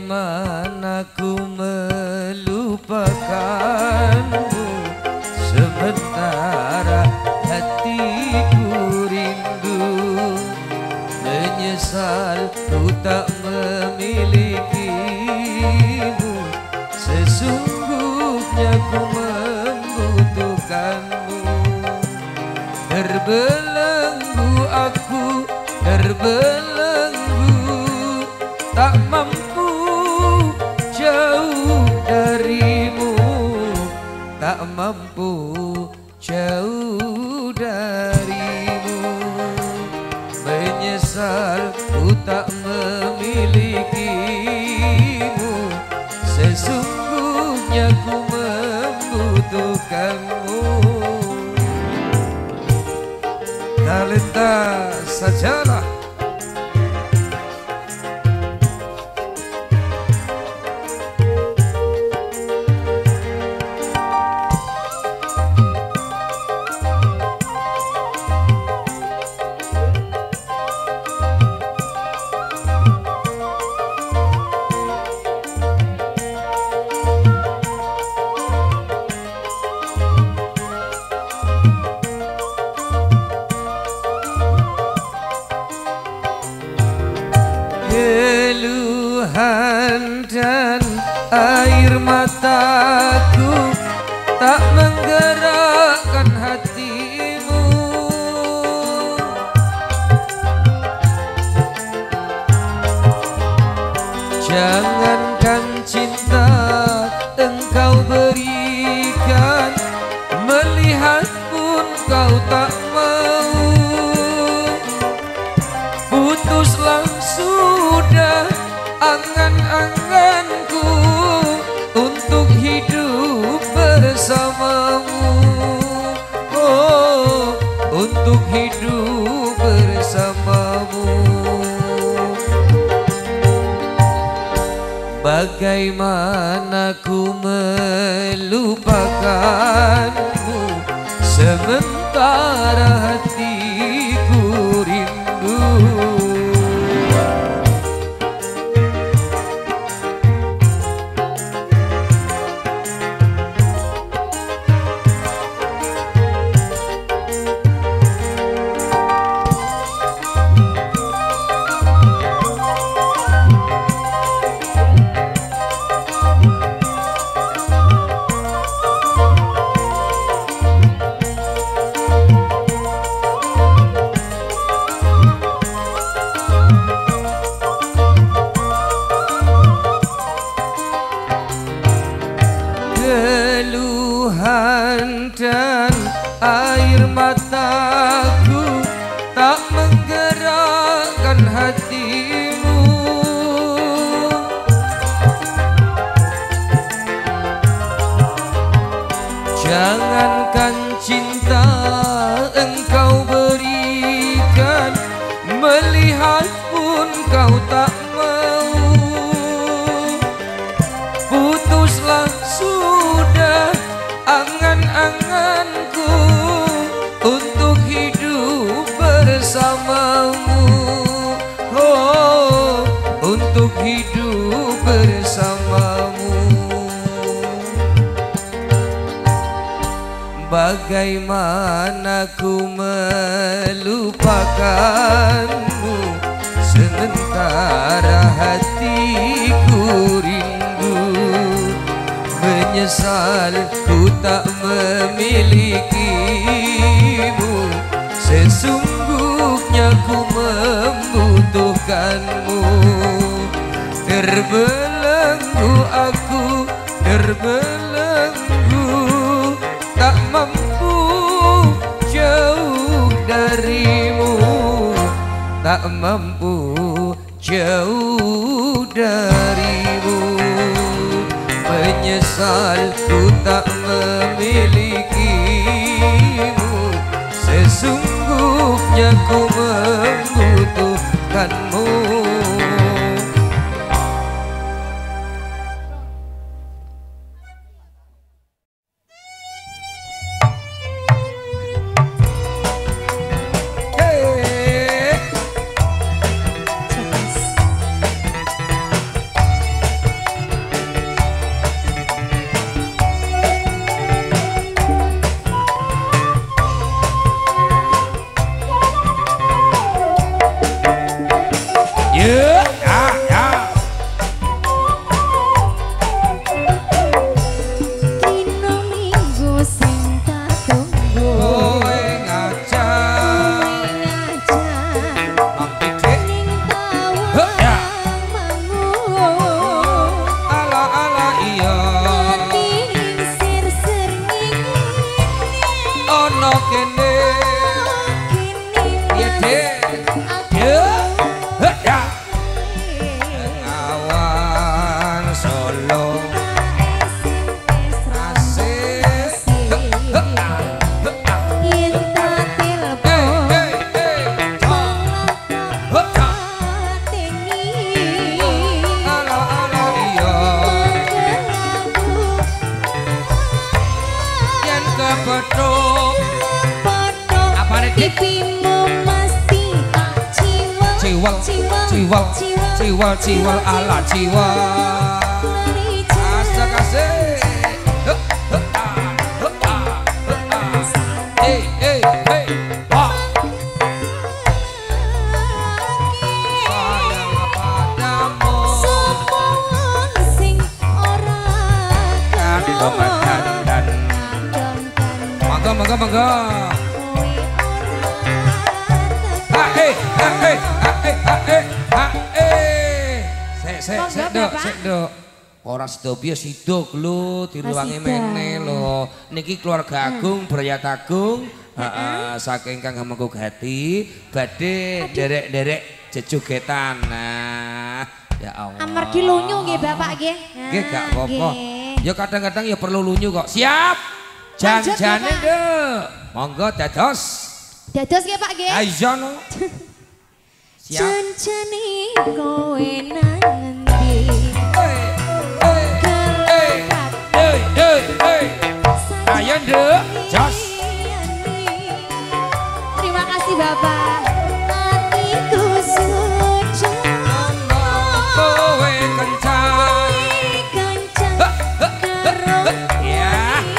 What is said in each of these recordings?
Bagaimana ku melupakanmu, sementara hatiku rindu. Menyesal ku tak memilikimu, sesungguhnya ku membutuhkanmu. Terbelenggu aku, terbelenggu, tak mampu jauh darimu, tak mampu jauh darimu. Menyesal ku tak memilikimu, sesungguhnya ku membutuhkanmu. Talenta sajalah. Keluhan dan air mataku tak menggerakkan hatimu. Jangankan cinta engkau berikan, melihat pun kau tak mau. Putuslah sudah angan-anganku untuk hidup bersamamu. Oh, untuk hidup bersamamu. Bagaimana ku melupakanmu, sementara hatiku rindu. Keluhan dan air mataku tak menggerakkan hatimu. Jangankan cinta engkau berikan, melihat pun kau tak mau. Putuslah sudah angan-anganku untuk hidup bersamamu. Oh, untuk hidup bersamamu. Bagaimana ku melupakanmu, sementara hatiku rindu. Menyesal ku tak memilikimu, sesungguhnya ku membutuhkanmu. Terbelenggu aku, terbelenggu, tak mampu jauh darimu, tak mampu jauh darimu. Menyesal ku tak memilikimu, sesungguhnya ku membutuhkanmu. ciwal ciwal ciwal ciwal ala ciwal asik asik mangga mangga sek dok ora sida piye sida lho diruwangi meneh lho niki keluarga agung Brayat Agung saking Kang Hamengkung Gati badhe derek-derek jejogetan nah ya Allah amargi lunyu nggih Bapak nggih nggih gak apa-apa ya kadang-kadang ya perlu lunyu kok siap janjane nduk monggo dados nggih Pak nggih iya no siap janjane kowe nang endi ayo nduk jos terima kasih Bapak hatiku suci kowe kencang ya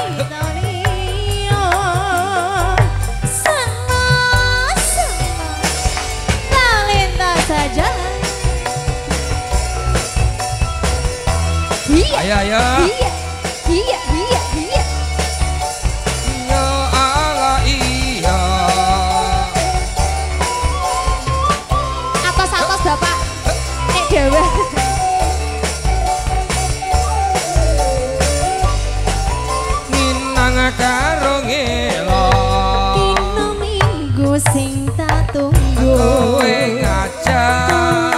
ayo ayo iya ya Allah iya atas Bapak nek dhewe minang karo ngelo dina minggu sing tak tunggu kowe ngajak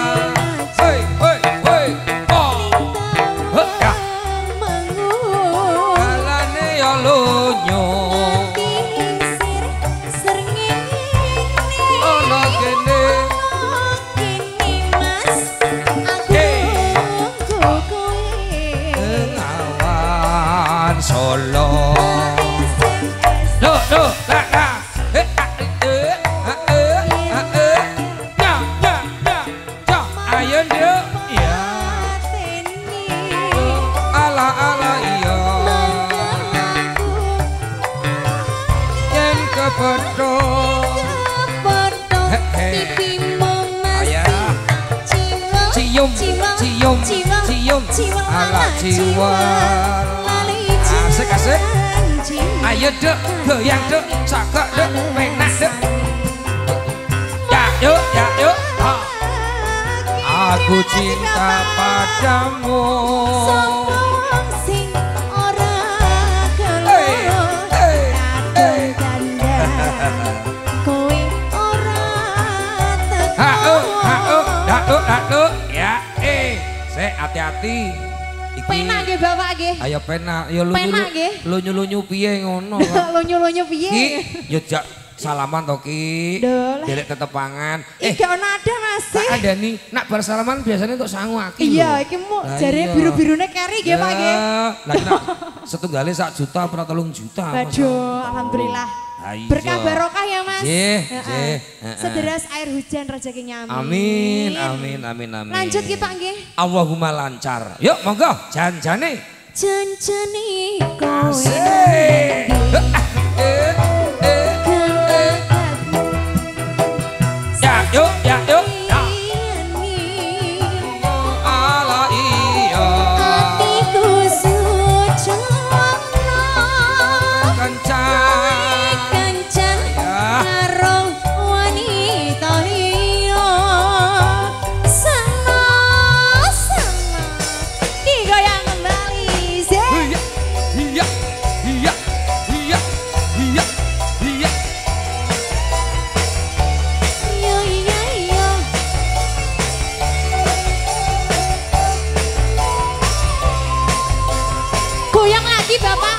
Solo ayo nduk ya ala ala iya yen kepethuk cium cium cium ala ciwal asik asik ayo duk goyang duk sakok duk penak duk ya yuk aku cinta padamu sing ora gelem kowe ora teko ya hati-hati penak nggih Bapak nggih ayo penak ya lunyu-lunyu piye ngono lunyu-lunyu piye ki ya jak salaman to ki derek tetepangan gak ono ada Mas ada nih nak bar salaman biasanya untuk sangu aki iya iki mu jare biru-birune keri nggih Pak nggih lah nak setunggale 1 juta apa 3 juta waduh alhamdulillah berkah barokah ya Mas sederas air hujan rezekinya amin lanjut ki Pak nggih Allahumma lancar yuk monggo janjane kowe yuk ala iya hatiku suci kencang karo wanita liya sama digoyang kembali iya goyang lagi Bapak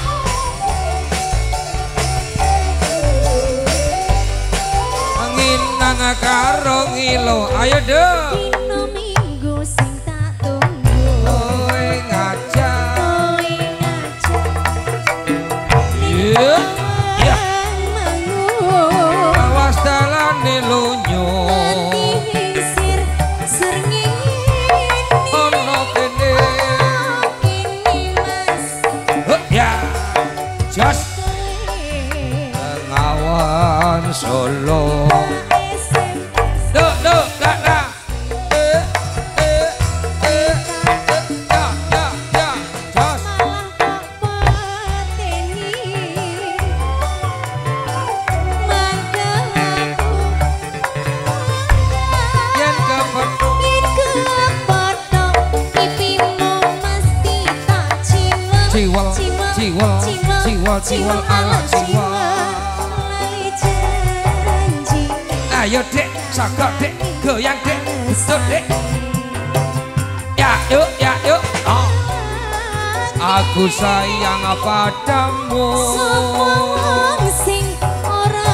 angin nang karo ngilo ayo dong dina minggu sing tak tunggu kowe ngajak iya awas dalane lunyu hati sir ciwol ala ciwol. Lali janji. Ayo dek, sokok dek, goyang dek, besok dek. Ya yuk. Oh. Aku sayang padamu. Semua sing ora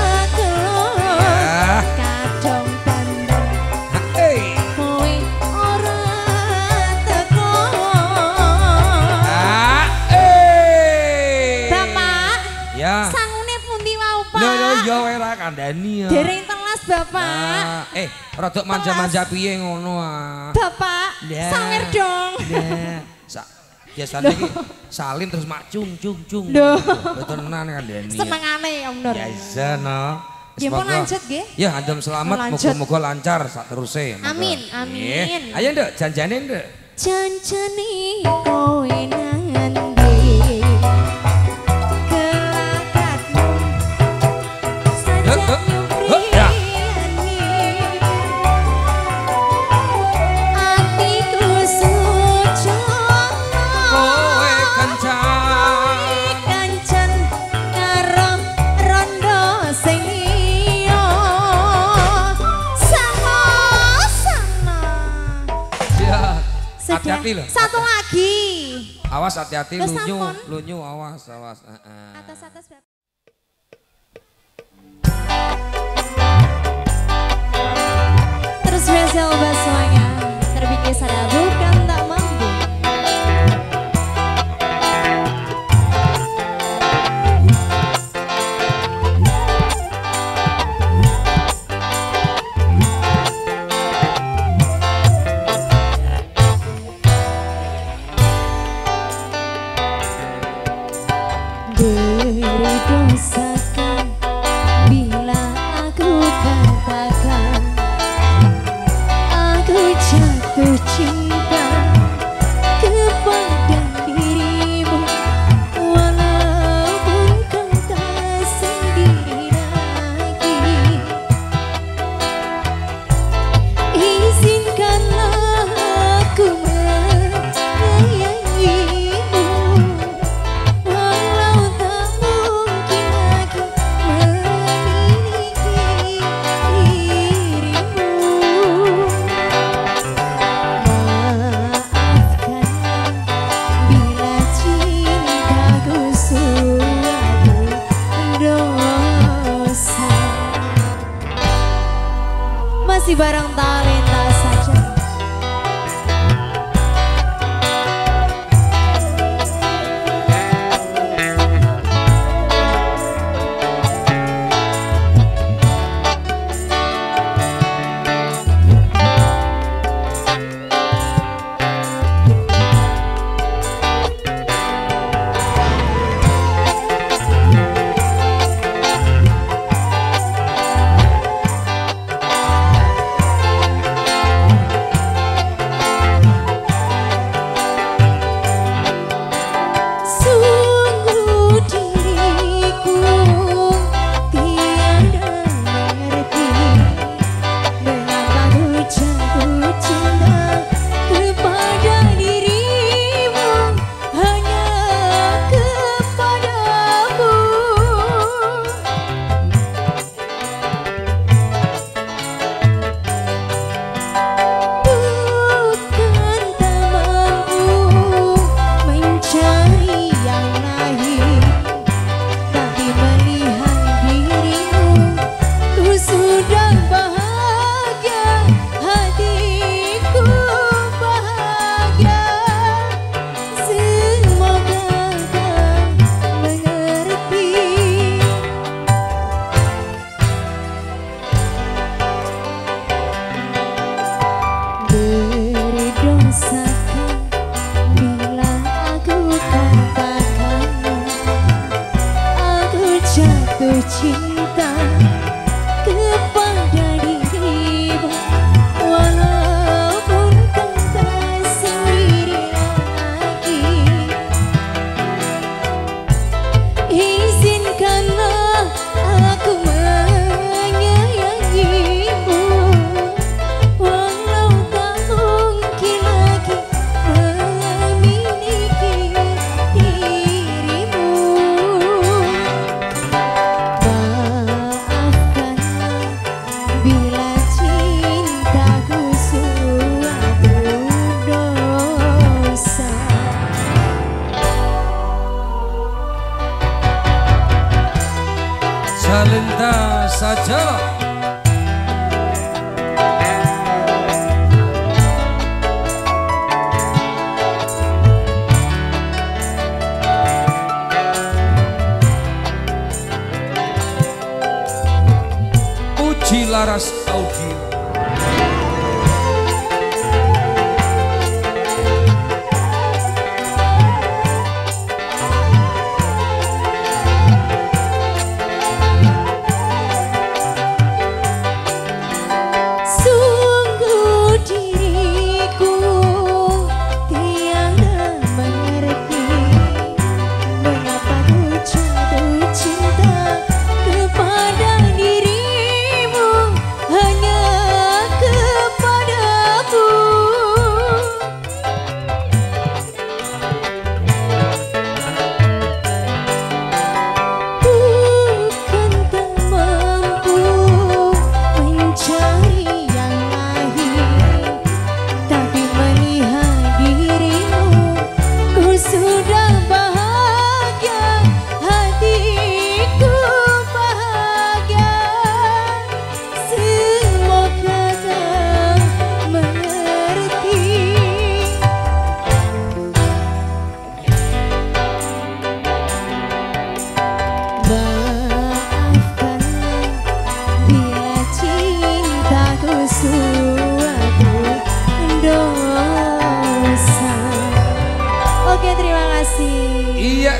gelem kadang pandang. Kowe ora teko. Bapak. Ya. Sangune pundi wau, Pak? Lho ya ora kandhani ya. Dereng telas, Bapak. Rodok manja-manja piye ngono ah. Bapak, sawer dong. Biasanya iki salin terus mak cung. Lho. Tenan kandhani. Senengane ya Nur. Ya isa no. Ya pun lanjut nggih. Ya andem selamat, moga-moga lancar sak teruse. Amin. Ayo Nduk, janjane Nduk. Janjane kowe nang endi? Kelakatmu saja nyupriyani. Atiku sujono Kowe kancan karo rondo sing liya. Sama-sama. Ya. Sudah. Hati-hati loh. Satu lagi. Awas hati-hati Terus lunyu awas. Atas. Terus Rizal Baswanya terbikin sadar bukan tak mampu. Diri dosakan bila aku katakan aku jatuh cinta kepada dirimu, walaupun kau tak sendiri lagi. Izinkanlah aku menyayangimu, walau tak mungkin aku memiliki dirimu. Maafkanlah bila cintaku suatu dosa. Masih bareng talenta saja.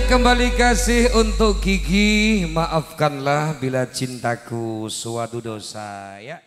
kembali kasih untuk Gigi, maafkanlah bila cintaku suatu dosa ya.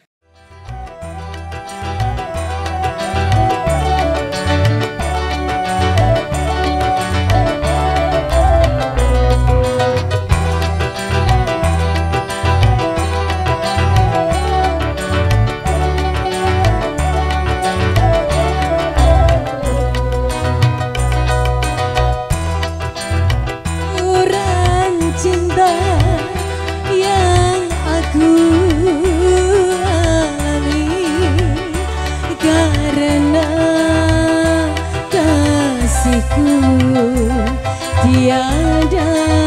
Tiada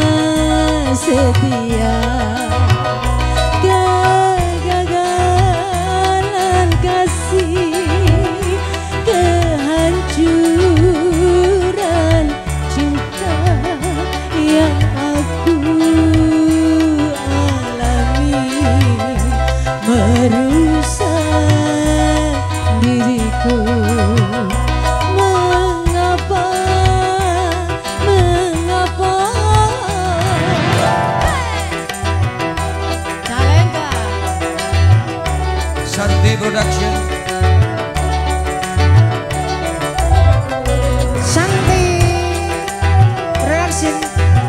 setia, kegagalan kasih, kehancuran cinta yang aku alami merusak diriku. Santi Production. Santi Production.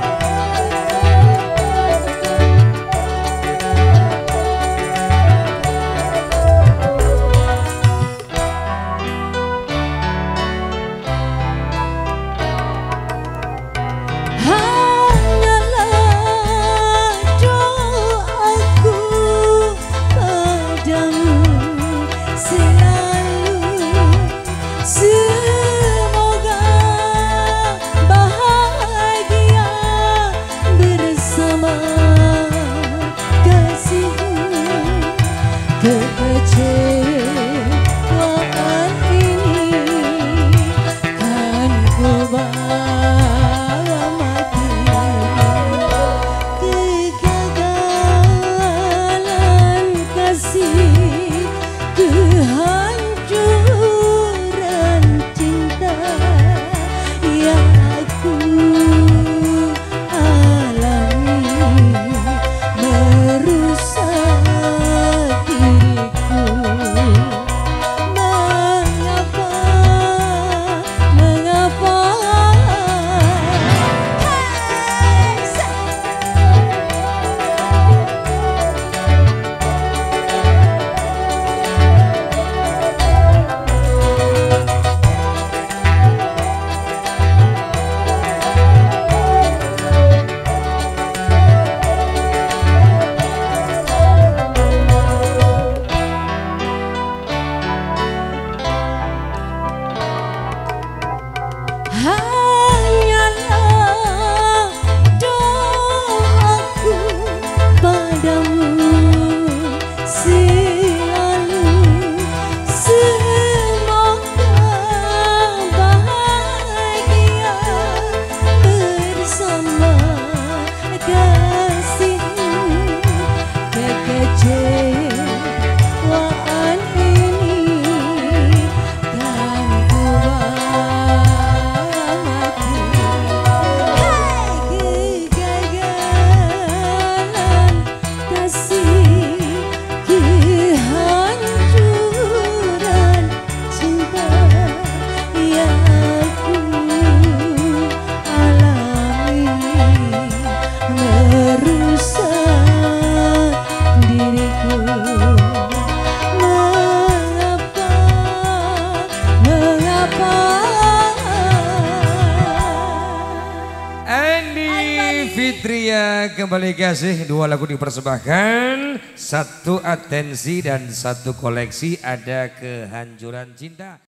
Kekecewaan ini kan ku bawa mati, kegagalan kasih, kehancuran cinta yang aku alami merusak diriku. Mengapa hanyalah doaku padamu selalu, semoga bahagia bersama kasihmu. Kekecewaan ini kan ku kegagalan kasih, kehancuran cinta yang aku alami merusak diriku. Mengapa Andi Fitria kembali kasih, dua lagu dipersembahkan, satu atensi dan satu koleksi, ada kehancuran cinta.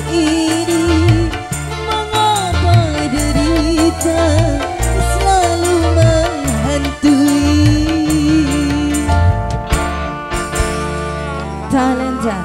ini mengapa derita selalu menghantui. Talenta.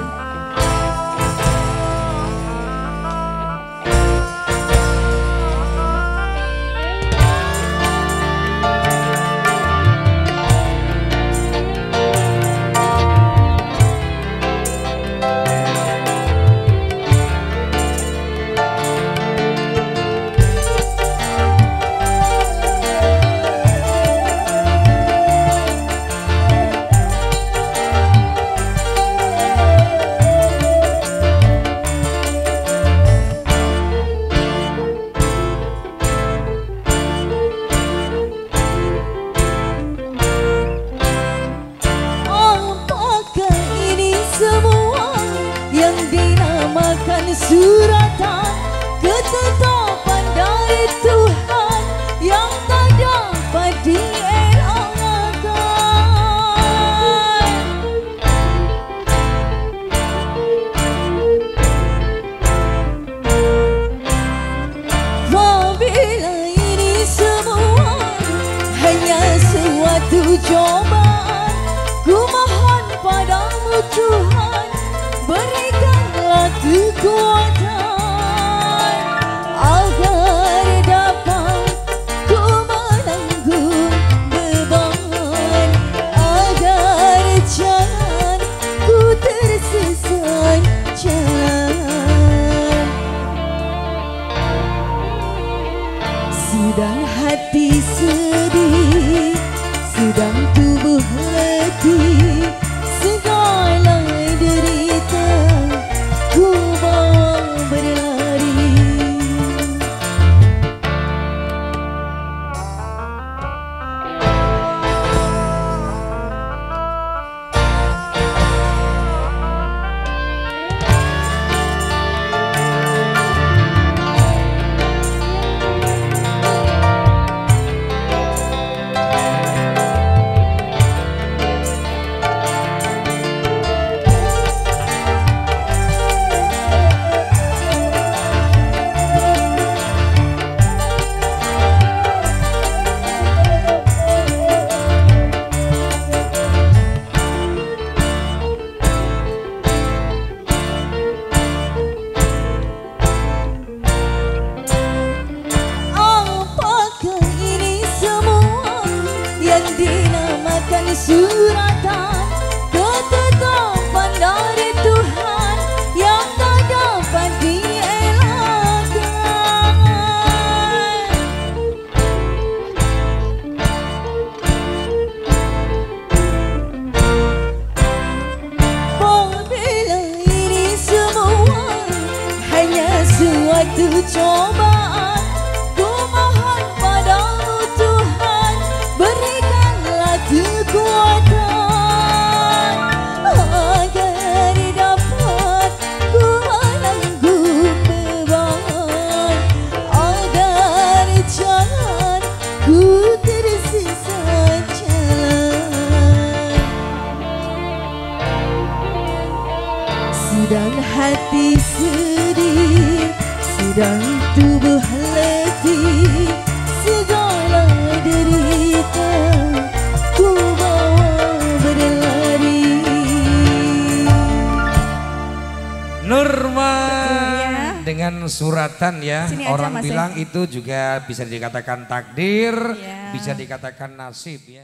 Suratan ketetapan dari Tuhan yang tak dapat dielakkan. Apabila ini semua hanya suatu cobaan, ku mohon padamu Tuhan, berikanlah kekuatan agar dapat ku menanggung beban, agar jangan ku tersesat jalan. Sedang hati sedih, sedang tubuh letih, segala derita ku bawa berlari. Dinamakan suratan ketetapan dari Tuhan yang tak dapat dielakkan. Apabila ini semua hanya suatu cobaan, ku mohon padamu Tuhan, berikanlah kekuatan agar dapat ku menanggung beban, agar jangan ku tersesat jalan. Sedang hati sedih, sedang tubuh letih, segala derita ku bawa berlari. Nurman dengan suratan ya. Sini aja, Orang Mas, bilang itu juga bisa dikatakan takdir, Iya. bisa dikatakan nasib ya.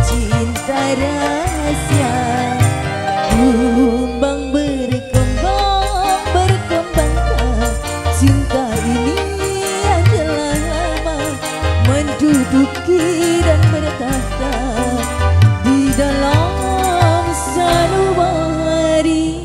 cinta rahasia Kumbang berkembang, berkembangkan cinta ini yang telah lama menduduki dan bertahta di dalam sanubari.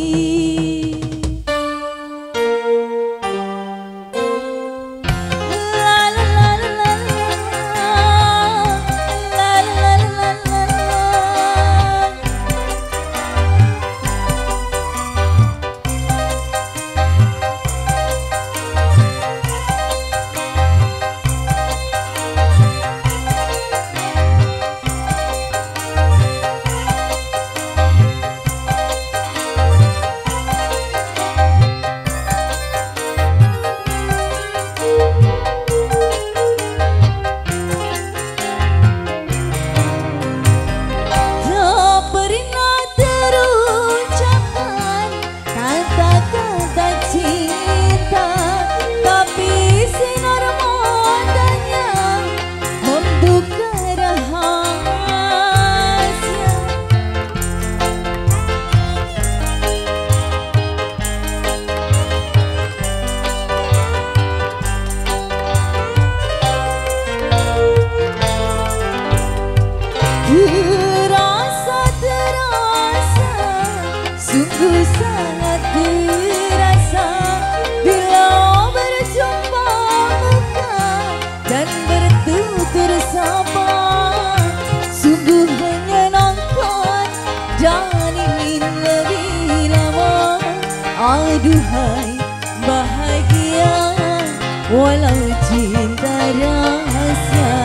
Sungguh sangat terasa bila berjumpa muka dan bertutur sapa. Sungguh menyenangkan dan ingin lebih lama. Aduhai bahagia walau cinta rahasia.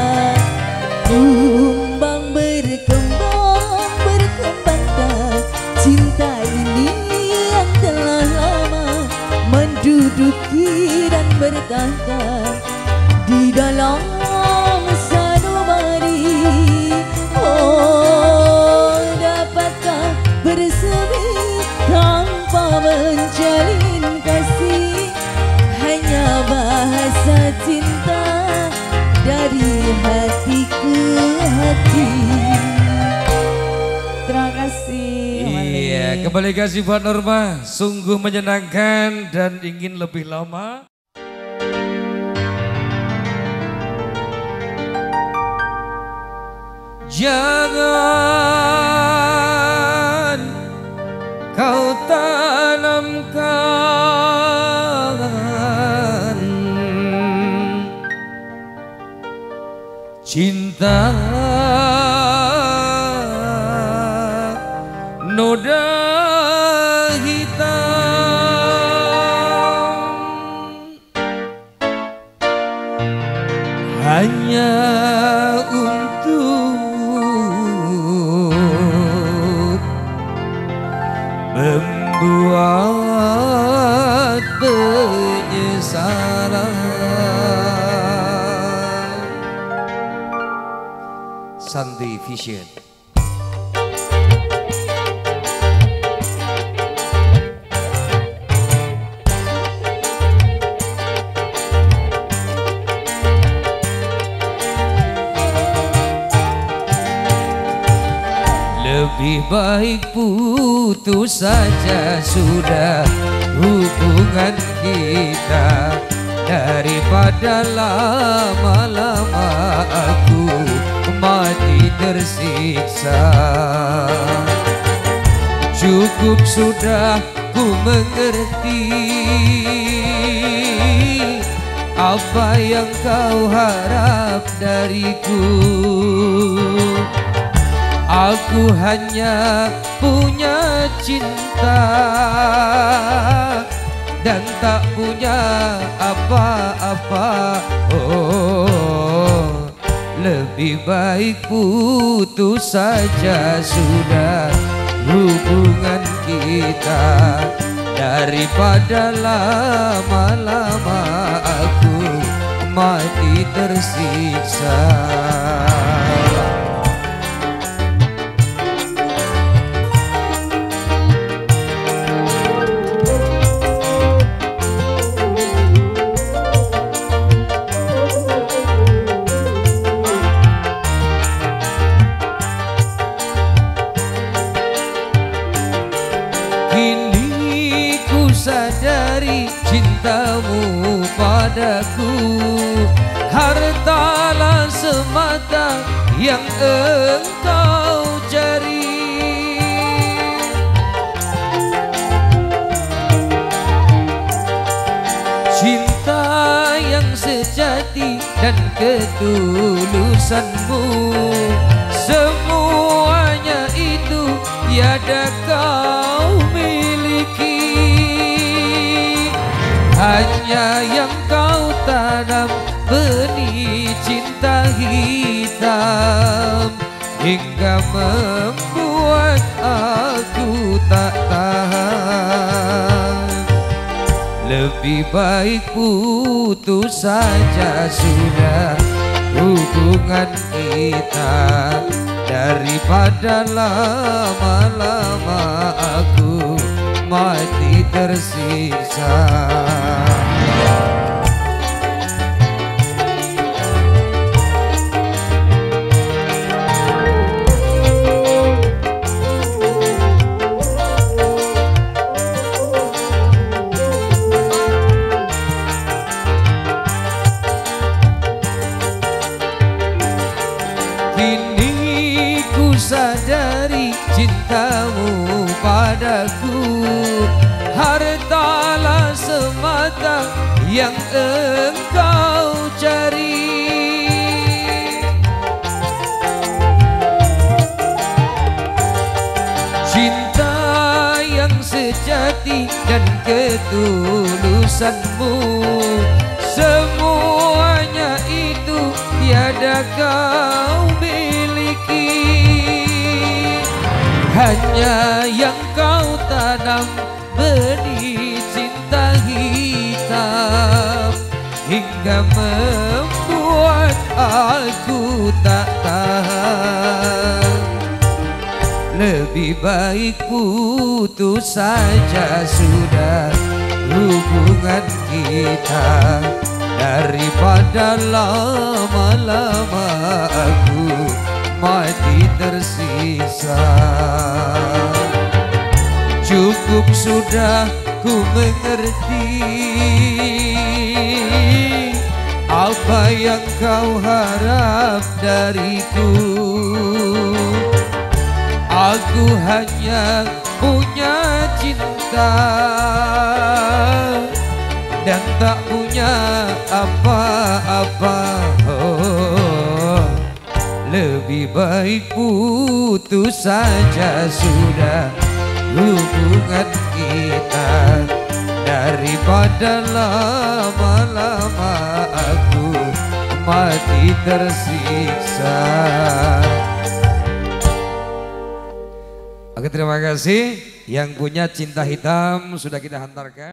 Kumbang berkembang, berkembangkan cinta ini yang telah lama menduduki dan bertahta di dalam sanubari. Oh, dapatkah bersemi tanpa menjalin kasih? Hanya bahasa cinta dari hati ke hati. Terima kasih. Iya, kembali kasih buat Norma, sungguh menyenangkan dan ingin lebih lama. Jangan kau tanamkan cinta noda hitam hanya untuk membuat penyesalan. Sandy Vision. Lebih baik putus saja sudah hubungan kita daripada lama-lama aku mati tersiksa. Cukup sudah ku mengerti apa yang kau harap dariku. Aku hanya punya cinta dan tak punya apa-apa. Oh, lebih baik putus saja sudah hubungan kita daripada lama-lama aku mati tersiksa. cintamu padaku. Hartalah semata yang engkau cari. Cinta yang sejati dan ketulusanmu, semuanya itu tiada kau miliki. Hanya yang kau tanam benih cinta hitam, hingga membuat aku tak tahan. Lebih baik putus saja sudah hubungan kita, daripada lama-lama aku mati tersiksa. Kini ku sadari cintamu padaku, hartalah semata yang engkau cari. Cinta yang sejati dan ketulusanmu, semuanya itu tiada kau miliki. Hanya yang kau tanam benih cinta hitam, hingga membuat aku tak tahan. Lebih baik putus saja sudah hubungan kita, daripada lama-lama aku mati tersiksa. Cukup sudah ku mengerti apa yang kau harap dariku. Aku hanya punya cinta dan tak punya apa-apa. Oh, lebih baik putus saja sudah hubungan kita, daripada lama-lama aku mati tersiksa. Oke, terima kasih. Yang punya cinta hitam sudah kita hantarkan.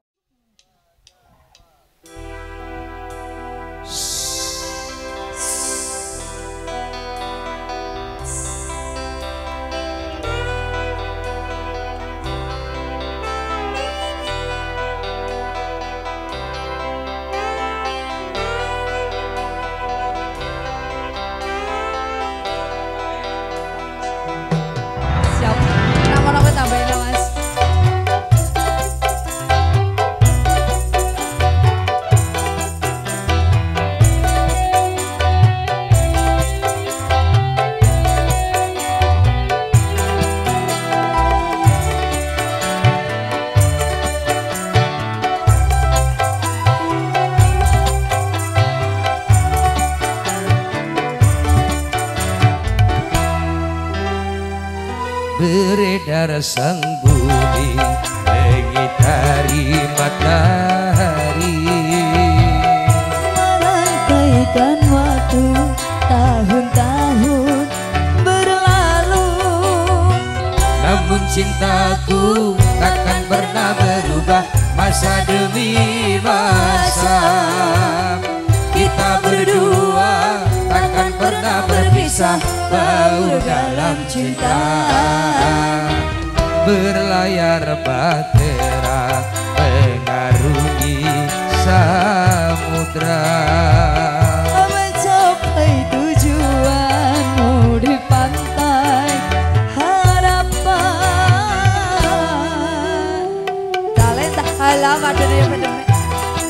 Beredar sang bumi mengitari matahari, merangkaikan waktu tahun-tahun berlalu. Namun cintaku takkan pernah berubah, masa demi masa. Kita berdua takkan pernah berpisah, baur dalam cinta. Berlayar bahtera mengarungi samudra, mencapai tujuanmu di pantai harapan. Talenta alamat dari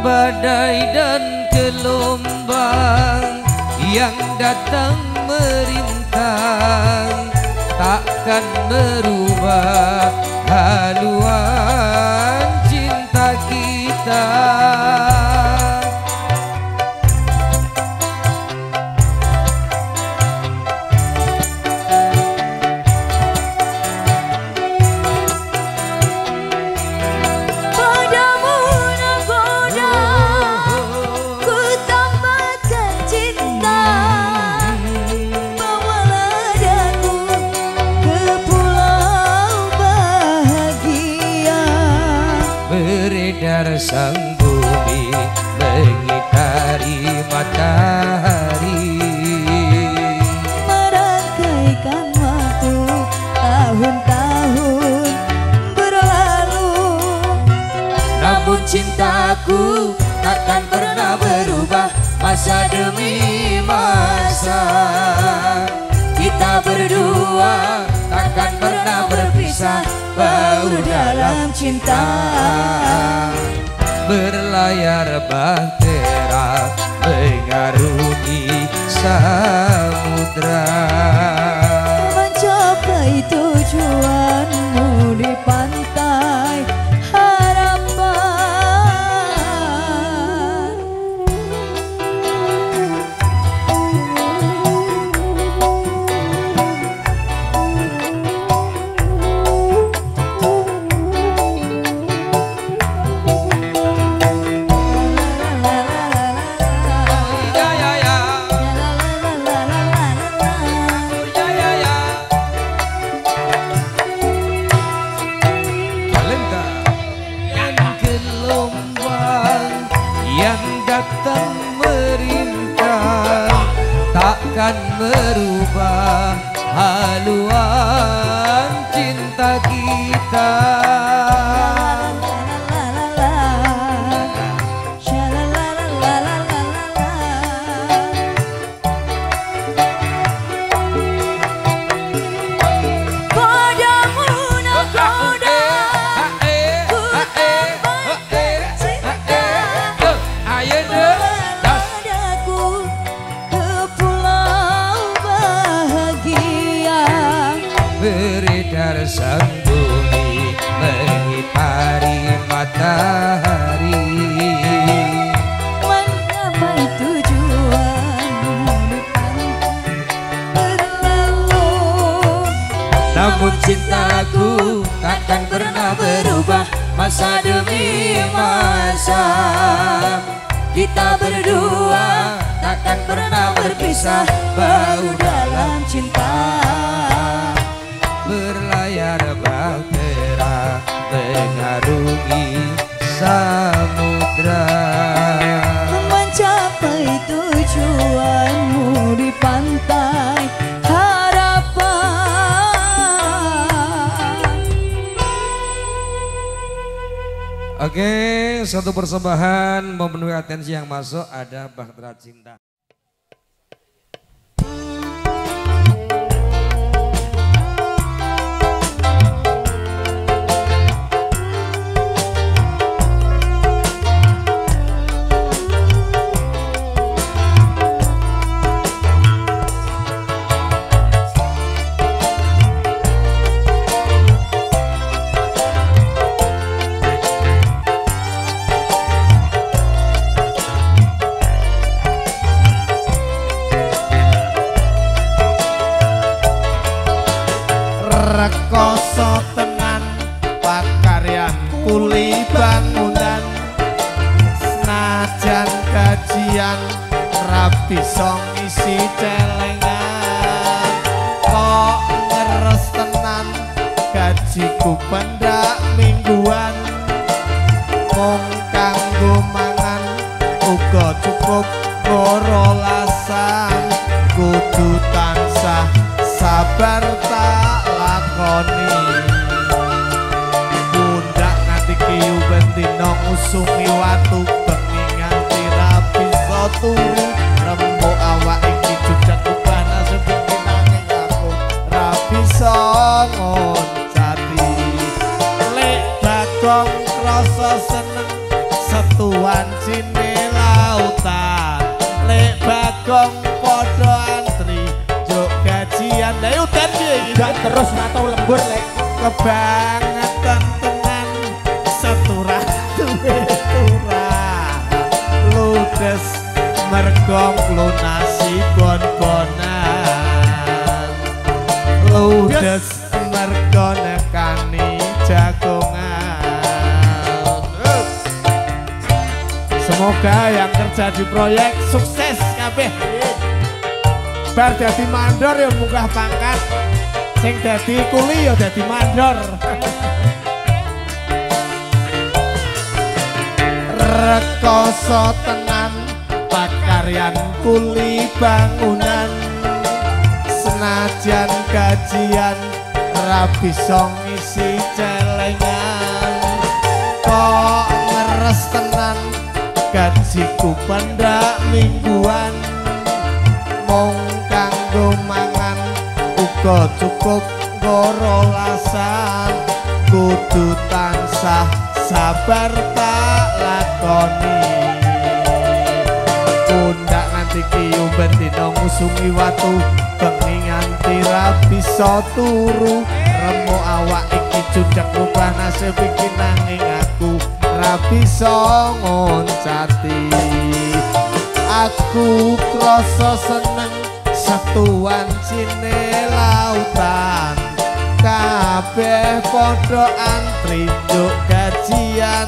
badai dan gelombang yang datang merintang takkan merubah haluan cinta kita. Sang bumi mengitari matahari, merangkaikan waktu tahun-tahun berlalu. Namun cintaku takkan pernah berubah masa demi masa. Kita berdua takkan pernah berpisah, baur dalam cinta. Berlayar bahtera mengarungi samudra, mencapai tujuanmu di pantai harapan. datang merintang takkan merubah haluan cinta kita. Beredar sang bumi mengitari matahari, mencapai tujuan di pantai berlalu. Namun cintaku takkan pernah berubah masa demi masa. Kita berdua takkan pernah berpisah, baur dalam cinta. Berlayar bahtera mengarungi samudra, mencapai tujuanmu di pantai harapan. Oke, satu persembahan memenuhi atensi yang masuk ada Bahtera Cinta. Rekoso tenan pakaryan kuli bangunan, senajan gajian rabi song isi celengan. Kok ngeres tenan gajiku pendak mingguan, mung kanggo mangan uga cukup gorolasan. Kudu tansah sabar tak lakoni, pundak nganti kiyu bentino ngusungi watu bengi nganti rabi turu. Rembuk awak iki jujak kubana seperti nanging aku rabi songon jati. Lek bagong krasa seneng setuan cine lautan lek bagong podo antri juk gajian lha udan piye gak terus atau lembur lek kebangetan tenan seturah duwe turah ludes mergong lunasi bon-bonan ludes mergo nekani jagongan. Semoga yang kerja di proyek sukses kabeh. Bar dadi mandor ya munggah pangkat, sing dadi kuli ya dadi mandor. Rekoso tenan pakaryan kuli bangunan, senajan gajian ra bisa ngisi celengan. Kok ngeres tenan gajiku pendak mingguan, mung kanggo mangan uga cukup gorolasan. Kudu tansah sabar tak lakoni, pundak nganti kiyu bendina ngusungi watu, bengi nganti ra bisa turu. Remo awak iki jujak rubah nasib iki nanging aku ra bisa ngoncati. Aku krasa seneng setuan cine lautan, kabeh padha antri juk gajian.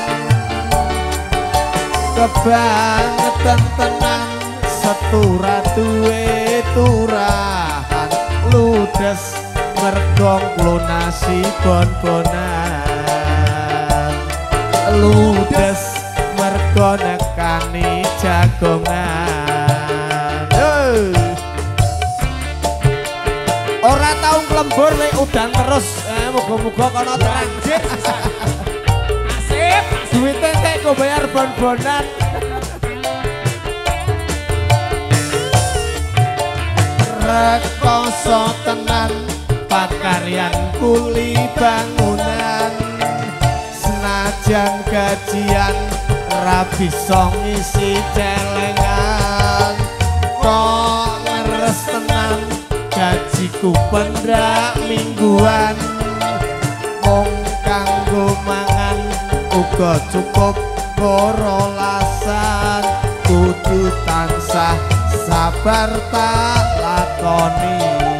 Kebangetan tenan setura duwe turahan, ludes mergong lunasi bon-bonan, ludes mergo nekani jagongan. Ora tau nglembur lek udan terus, muga-muga kono terang. Asip, duwite entek go bayar bon-bonan. Rekoso tenan pakaryan kuli bangunan, senajan gajian ra bisa ngisi celengan. Kok ngeres tenan gajiku pendak mingguan, mung kanggo mangan uga cukup gorolasan. Kudu tansah sabar tak lakoni,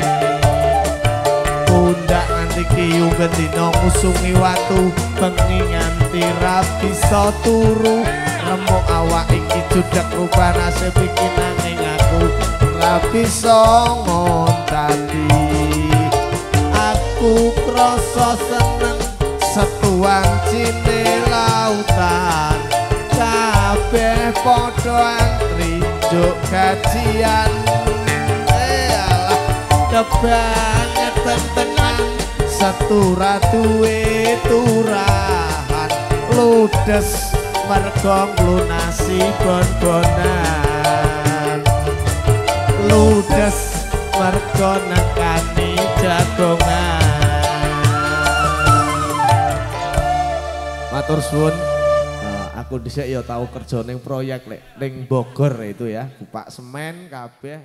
pundak nganti kiyu bendina ngusungi watu, bengi nganti ra bisa turu. Remo awak iki jujak rubah nasib iki nanging aku ra bisa ngontati. Aku krasa seneng setuan cine lautan, kabeh padha antri juk gajian. Alah kebangetan tenan setura duwe turahan, ludes mergo lunasi bon-bonan, ludes mergo nekani jagongan. Matur suwun. Aku dhisik ya tahu kerja ning proyek lek ning Bogor itu ya, bupak semen kabeh.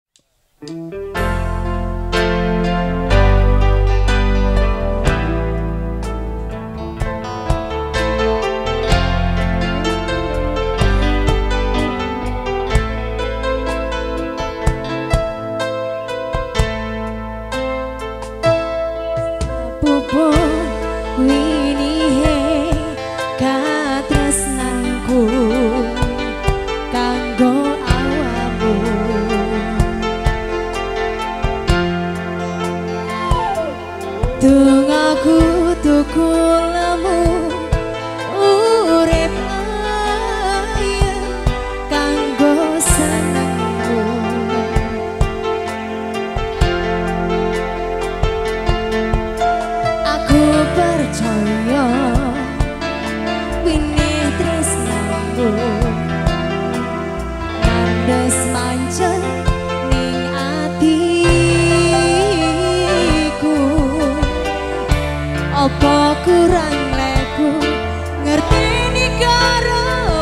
Tungaku tuku lemu urip ayem kanggo senengmu. Aku percaya winih tresnamu ngandes mancen ning atiku. Apa kurang leku ngerteni karo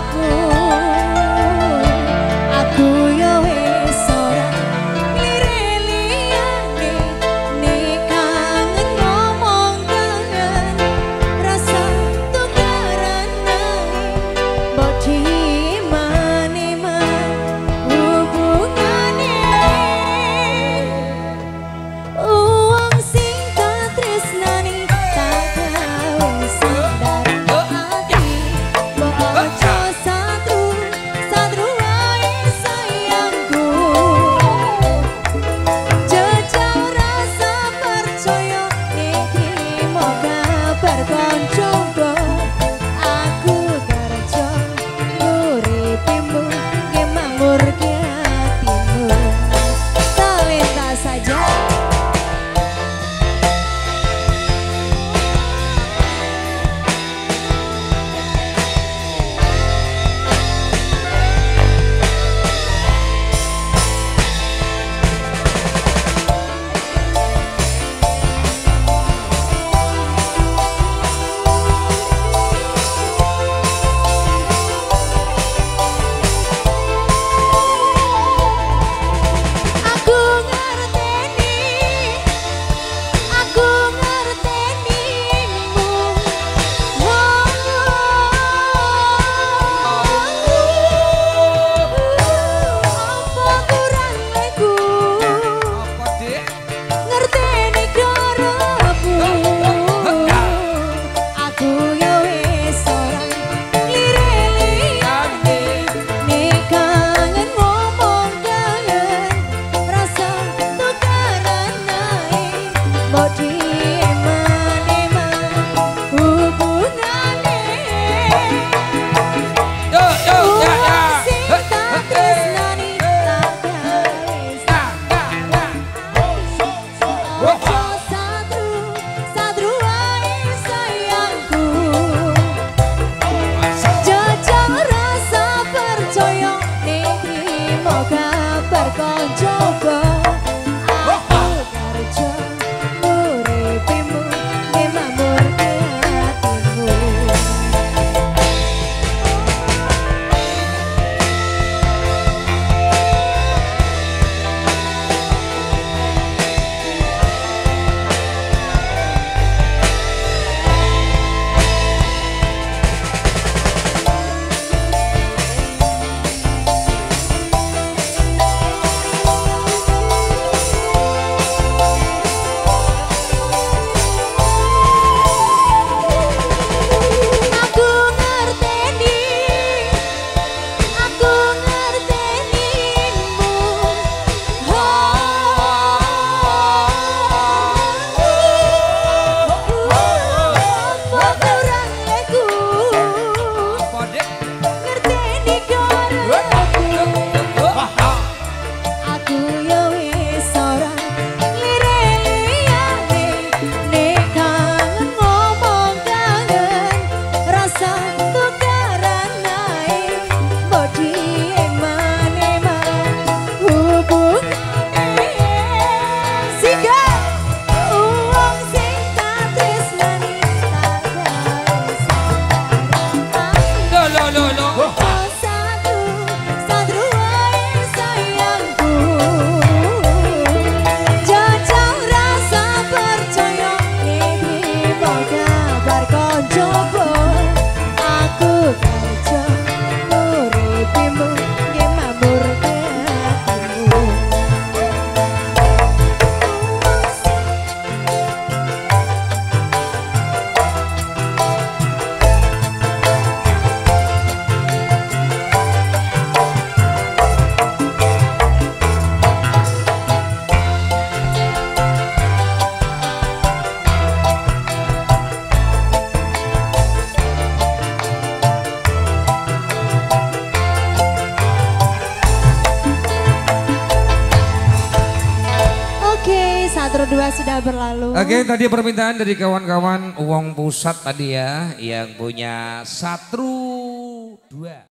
Dua sudah berlalu. Oke, tadi permintaan dari kawan-kawan Wong Pusat tadi ya, yang punya Satru 2.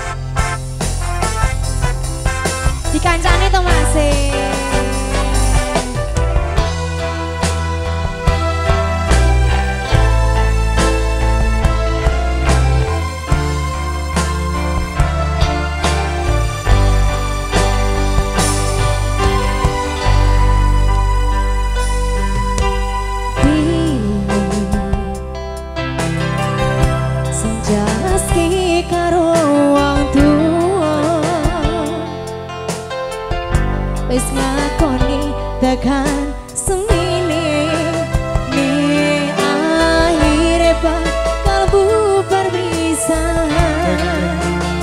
Dikancani tuh masih. Wis ngakoni tekan semini ni akhirnya bakal bubar pisahan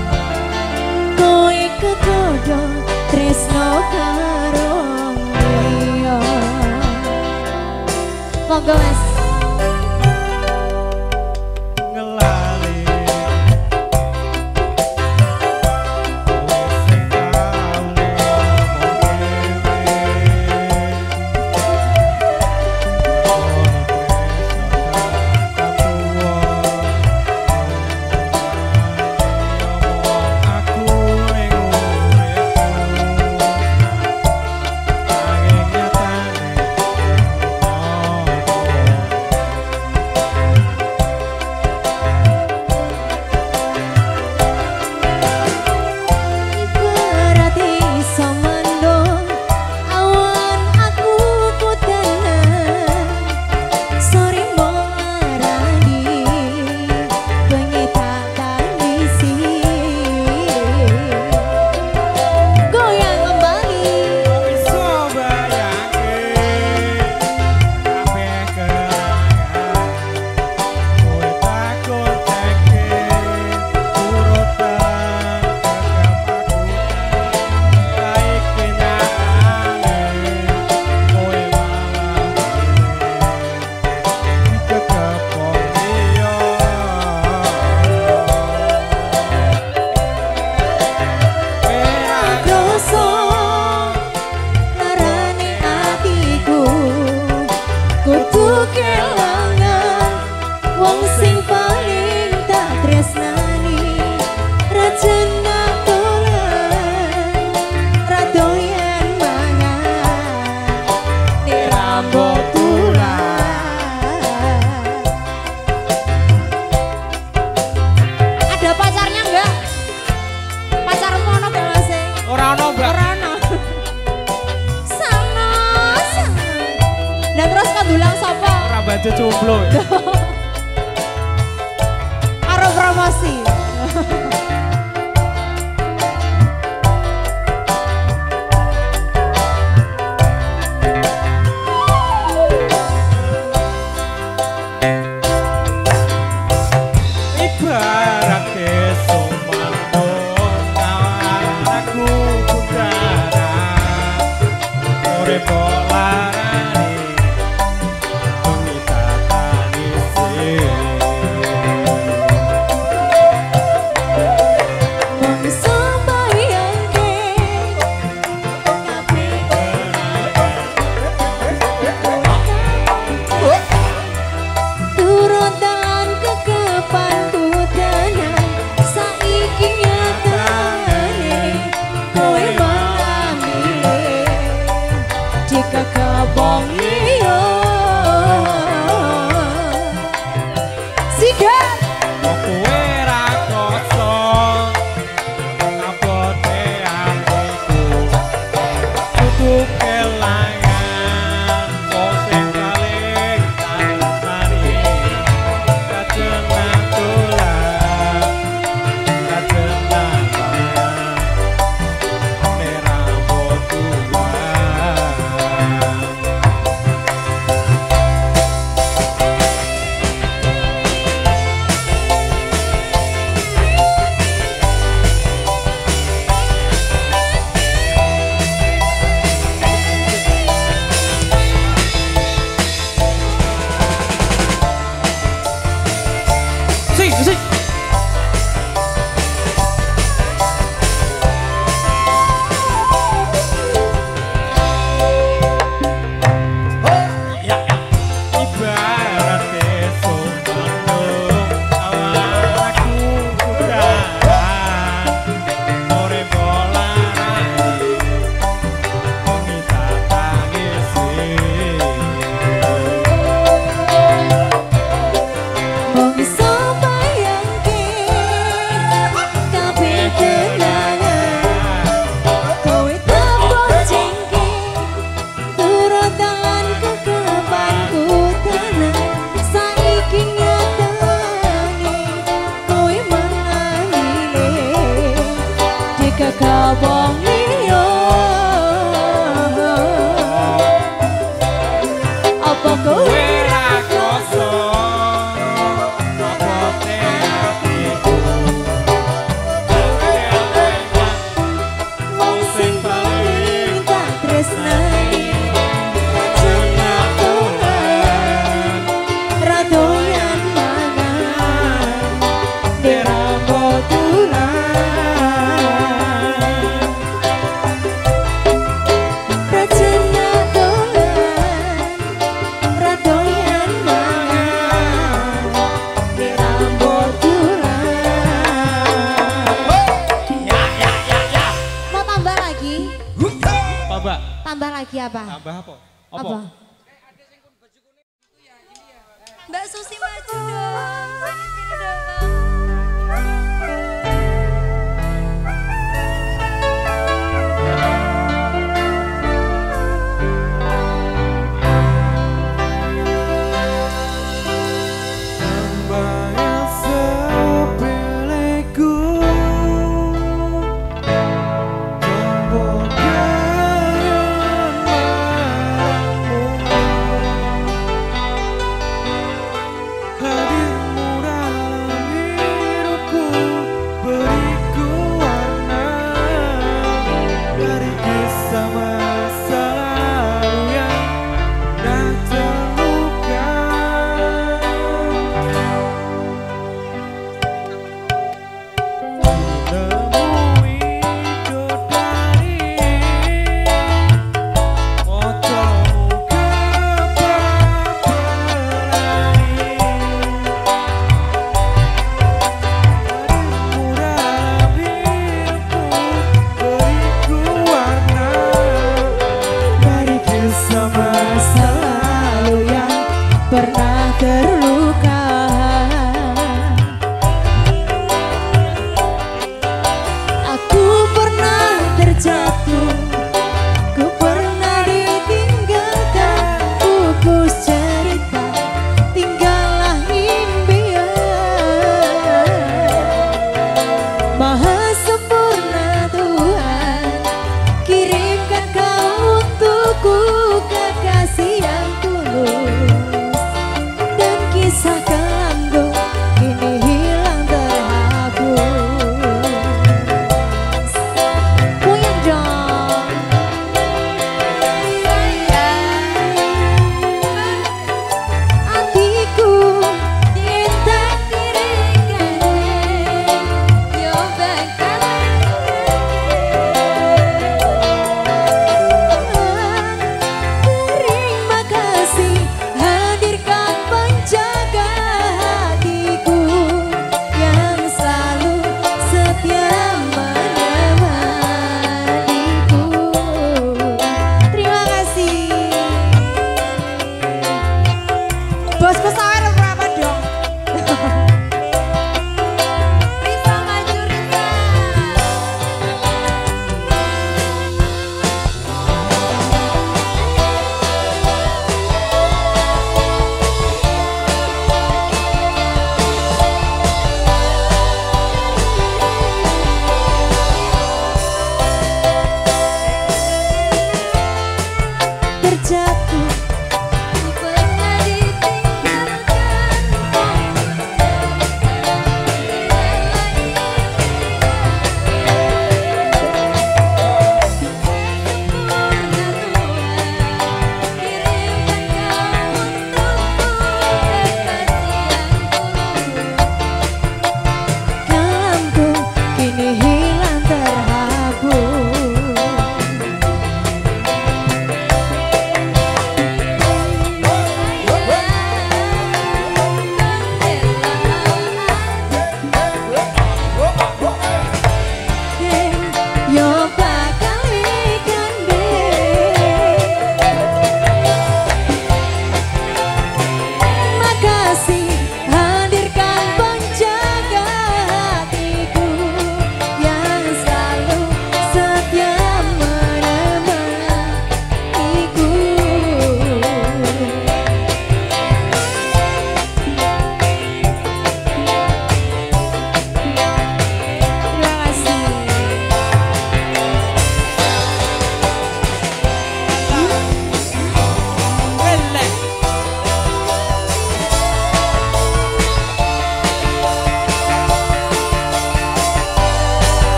kowe kekodo tresno karo liya monggo Mas. Baju jomblo. Karo promosi. Ibarat kesumando aku budara urip kekabong liyo apa kowe Wera kosong Apote hatiku Wong sing paling tak tresnani Jenat tulen radoyan mangan Dirambo tulen rajanya dolan radoyan mangan di rambut Mau tambah lagi? Apa mbak? Tambah lagi apa? Tambah apa? Apa? Mbak Susi maju dong sini dong Bayang sepeleku Tembogan marahmu Hadirmu dalam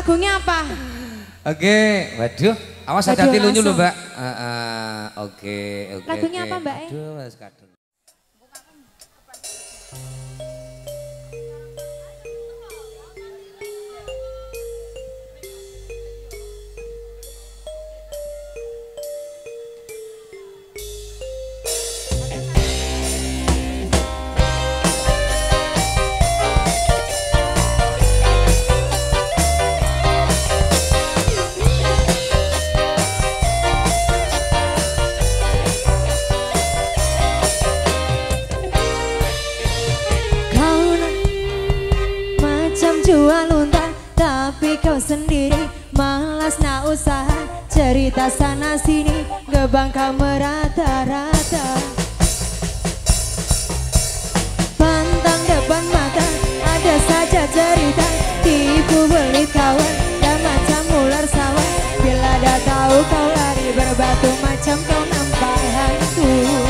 Lagunya apa? Oke, waduh, awas Waduh, hati-hati lunyu lho, langsung. Mbak. Oke. Lagunya oke. apa, Mbak? Aduh, wes kadung. Jual unta tapi kau sendiri malas nak usaha cerita sana sini gebang kau merata-rata pantang depan mata ada saja cerita tipu belit kawan dan macam ular sawah bila dah tahu kau lari berbatu macam kau nampak hantu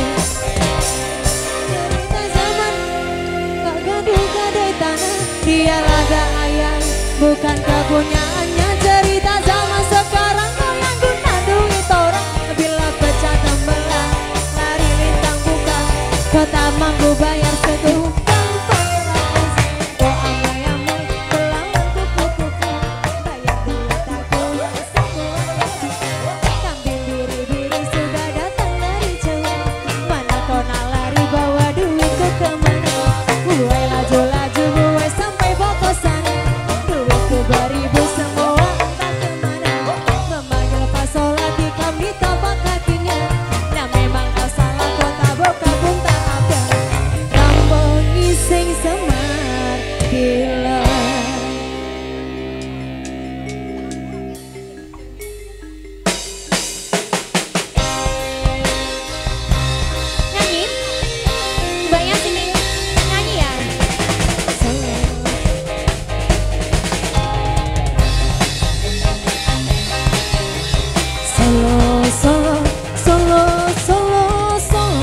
cerita zaman tak gaduh-gaduh tanah dia laga ayam bukan kepunyaannya cerita zaman sekarang kau yang guna duit orang bila pecah tembelang lari lintang buka kau tak mampu bayar setukang peraus kau amai-amai belalang kupu-kupu bayar duit aku yang semua kambing biri-biri sudah datang dari jauh mana kau nak lari bawa duitku kemana buai laju-laju buai sampai bokosan duitku beribu semua entah kemana memanggil pasola di kami tapak kakinya nah memang kau salah kau tabok kabung tak ada rambung ngising semar gila Nyanyi? Mbaknya sini nyanyi ya? Solo, solo, solo, solo, solo.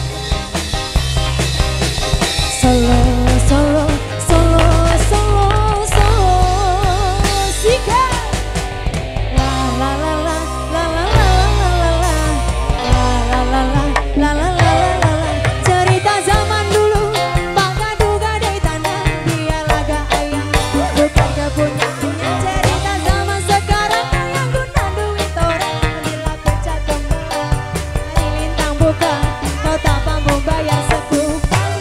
Solo, solo, solo, solo, solo. Sika. La la la la la la la la la la la la la la la la. Cerita zaman dulu, Pak Gadu-gadai tanah, dia laga ayam, bukan kepunyaannya. Cerita zaman sekarang yang guna duit orang, bila pecah tembelang, hari lintang buka, kau tak mampu bayar sekupang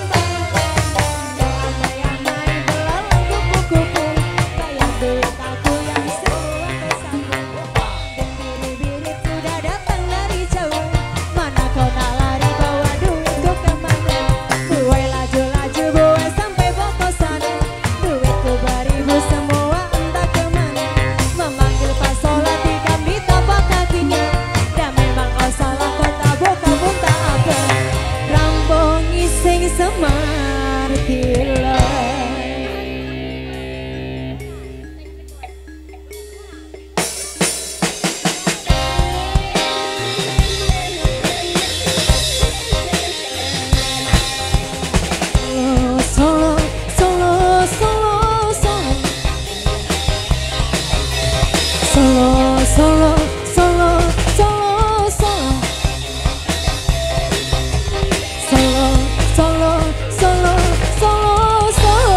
amai-amai belalang kupu-kupu, bayar duit aku yang semua kesana. Dan biri-biri sudah datang dari jauh, mana kau tak lari bawa duitku kemana? Buai laju-laju buai sampai bokosan, duitku beribu semua entah kemana. Memanggil pasola tikam di tapak kakinya, dan memang kau salah kau tabok kabung tak apa. Rambung ngising semar gila. Solo, solo, solo, solo. Solo, solo, solo, solo, solo. Solo, solo, solo, solo, solo.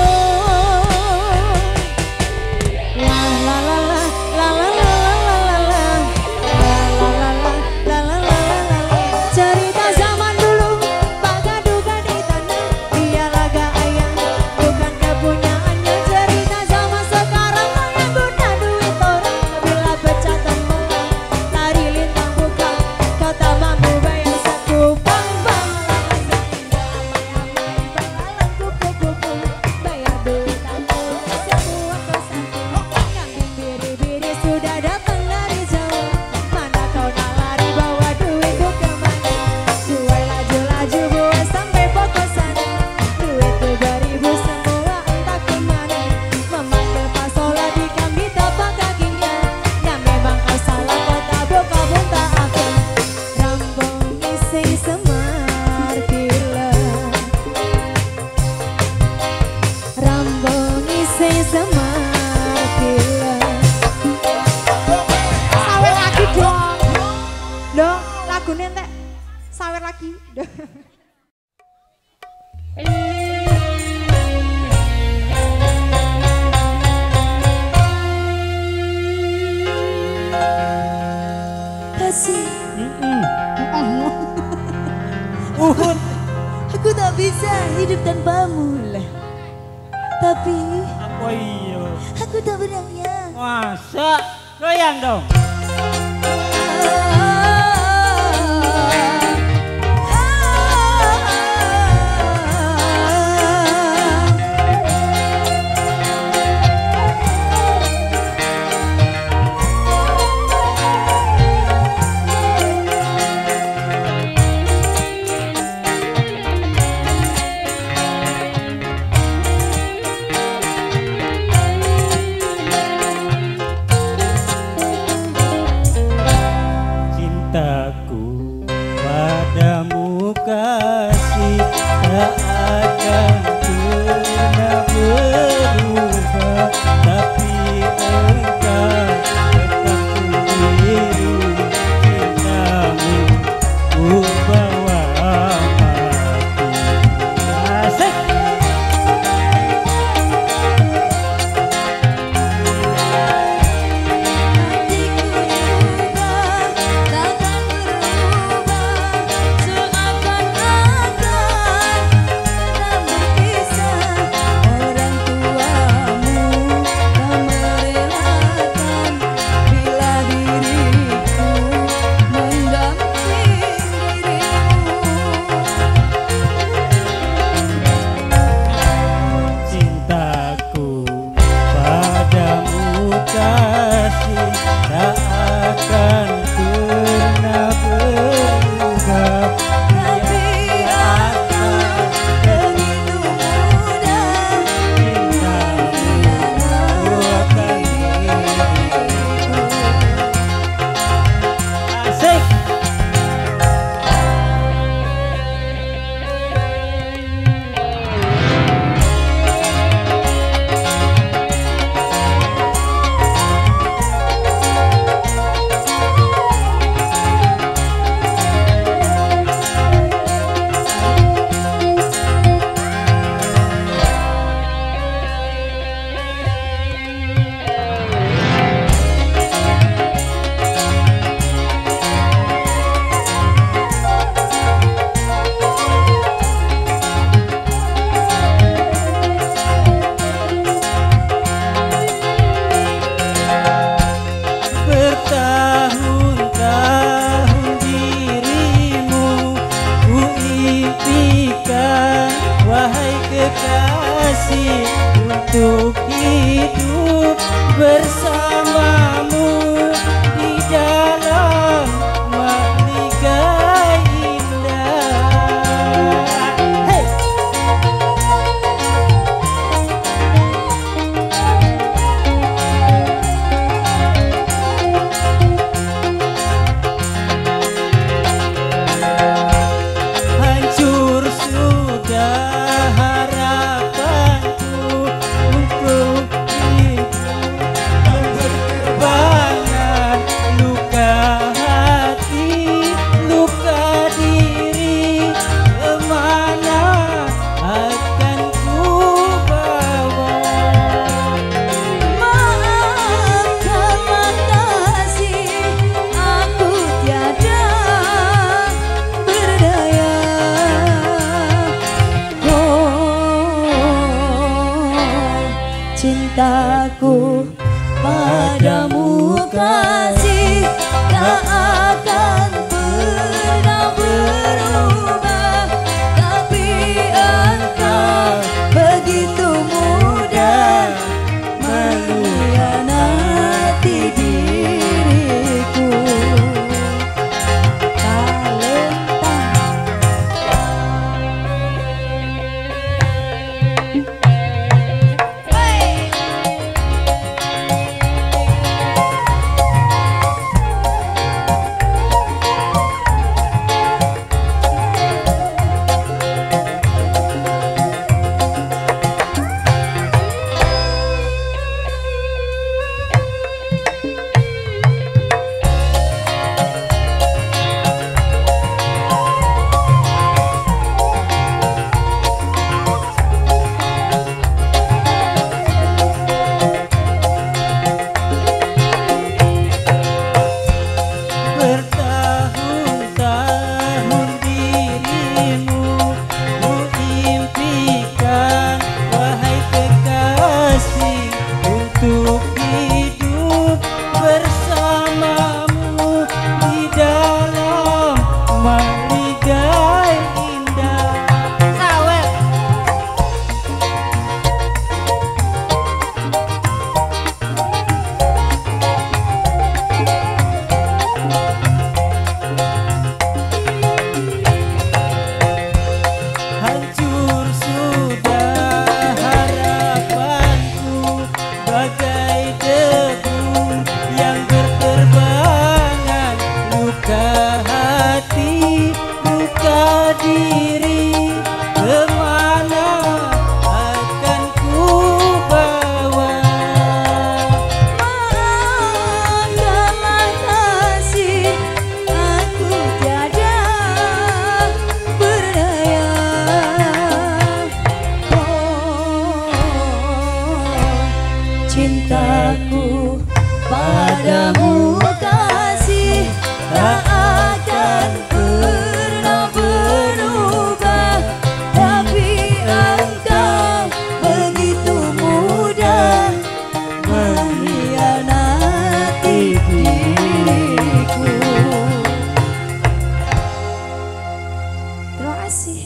La la la la la la la la la la la la la la la. Cerita zaman dulu, Pak Gadu-gadai tanah, dia laga ayam, bukan kepunyaannya. Cerita zaman sekarang yang guna duit orang, bila pecah tembelang, lari lintang buka, kau tak mampu bayar sekupang bang. Amai-amai belalang kupu-kupu, bayar duit aku semua kesana. Kambing biri-biri sudah datang dari jauh, mana kau nak lari bawa duitku kemana? Buai laju-laju buai sampai bokosan, duitku beribu semua entah kemana. Memanggil pasola di kami tapak kakinya, nah memang kau salah kau tabok kabung tak akan. Rambung ngising semar gila. Rambung ngising semar gila. lagi. Kasih. Uhud. Aku tak bisa hidup tanpamu lah. Tapi Apa iya? aku tak bernyanyi. Masa? Goyang dong. Untuk hidup bersamamu di dalam mahligai indah. Hey! Hancur sudah harapanku untuk berterbangan, luka hati, luka diri, kemana akan ku bawa? Maafkan makasih, aku tiada berdaya. Cintaku padamu kasih tak akan pernah berubah, tapi engkau begitu mudah mengkhianati diriku. Talenta. cintaku padamu kasih tak akan pernah berubah, tapi engkau begitu mudah mengkhianati diriku. Terima kasih.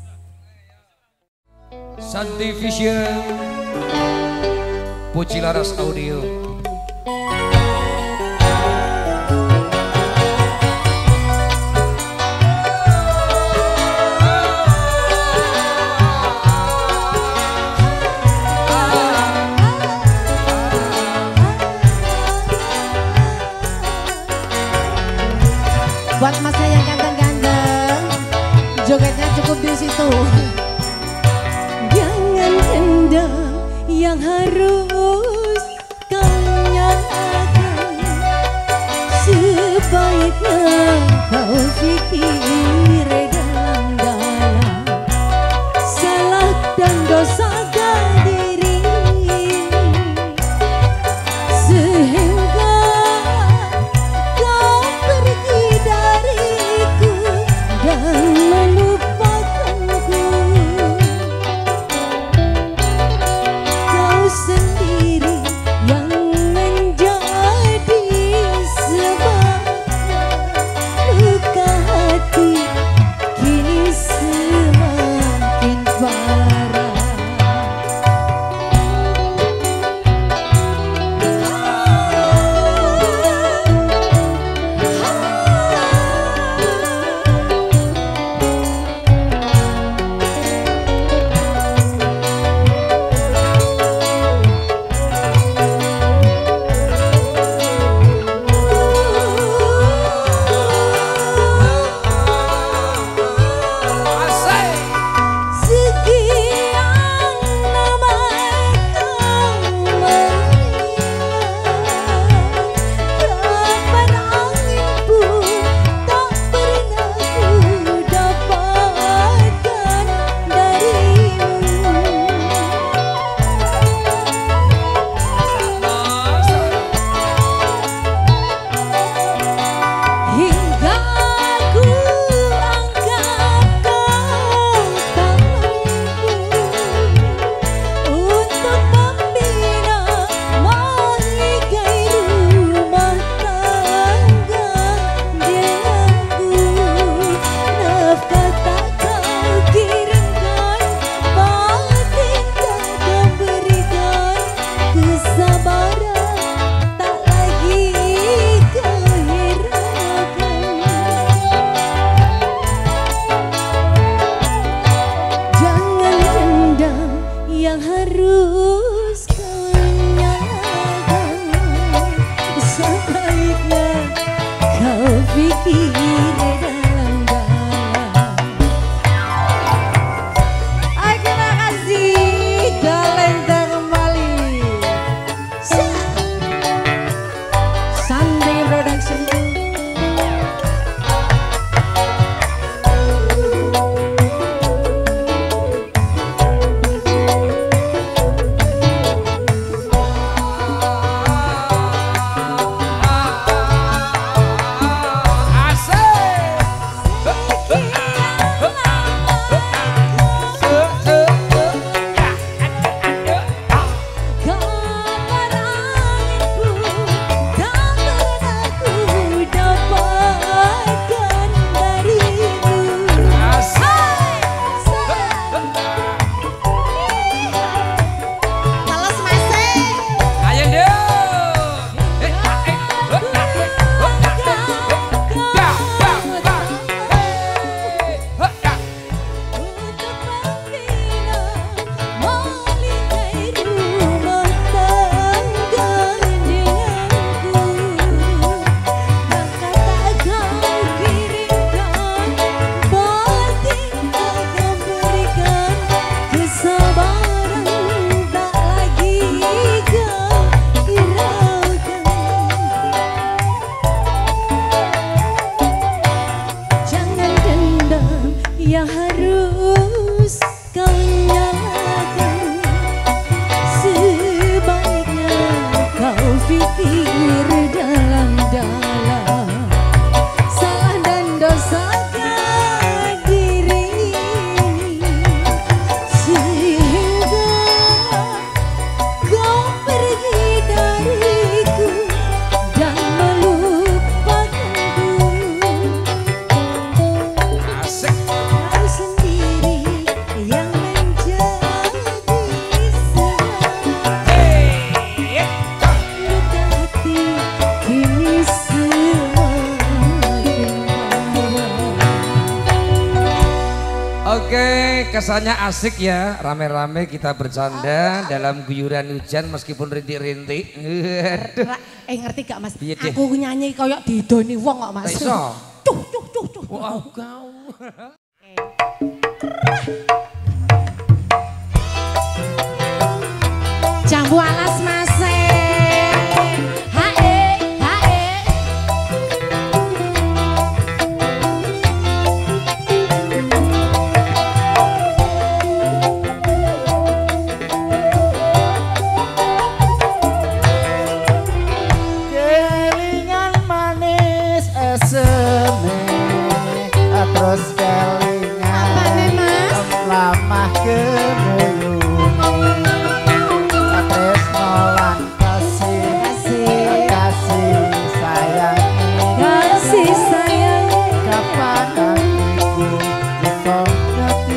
Santi Vision, Puji Laras Audio. Buat masnya yang ganteng-ganteng, jogetnya cukup di situ. Jangan kendang yang harus kau nyalakan, sebaiknya kau pikir dalam-dalam salah dan dosa diri, sehingga kau pergi dariku dan melupakanku. Kau sendiri yang menjadi sebab luka hati kini semakin parah. Sekian lama kau menghilang, kapan angin pun tak pernah ku dapatkan darimu. Hingga ku anggap kau tak mampu untuk membina mahligai rumah tangga denganku. Nafkah tak kau kirimkan, batin tak kau berikan, kesabaran tak lagi kau hiraukan. Jangan dendam yang harus kau nyalakan, sebaiknya kau pikir dalam-dalam. Terima kasih, Dalenta kembali. Santi Production. Asik. biasanya asik ya, rame-rame kita bercanda dalam guyuran hujan meskipun rintik-rintik. Ngerti gak Mas? Iya, aku nyanyi kayak didoni wong kok Mas. Iso. Tuh. Wow, kau. Jambu alas Mas. Terus kelingan lamah kemuluni tresno lan kasih sayang kapan hatiku bisa ngerti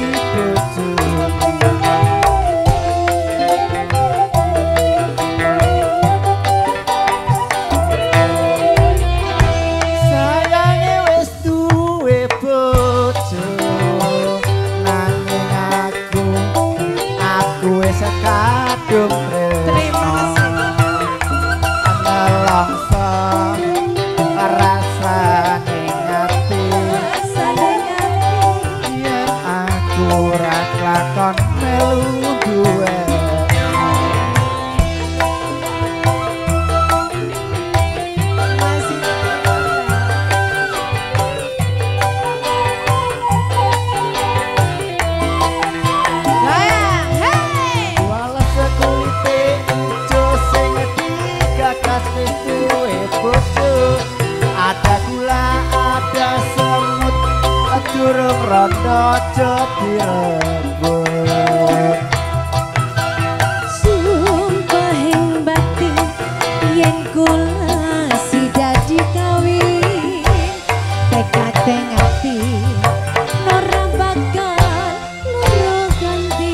rondo jadi rebut sumpah ing batin yen kula sida dikawin tekad teng ati ora bakal loro ganti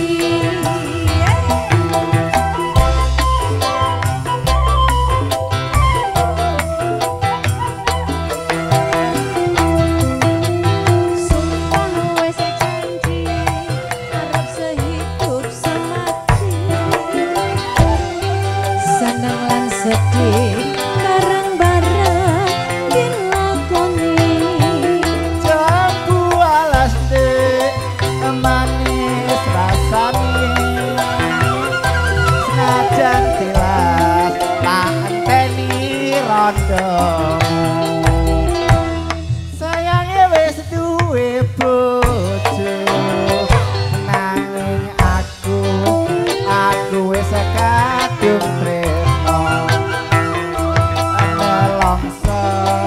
sayangnya wis duwe bojo nanging aku wis kadung tresno nelongso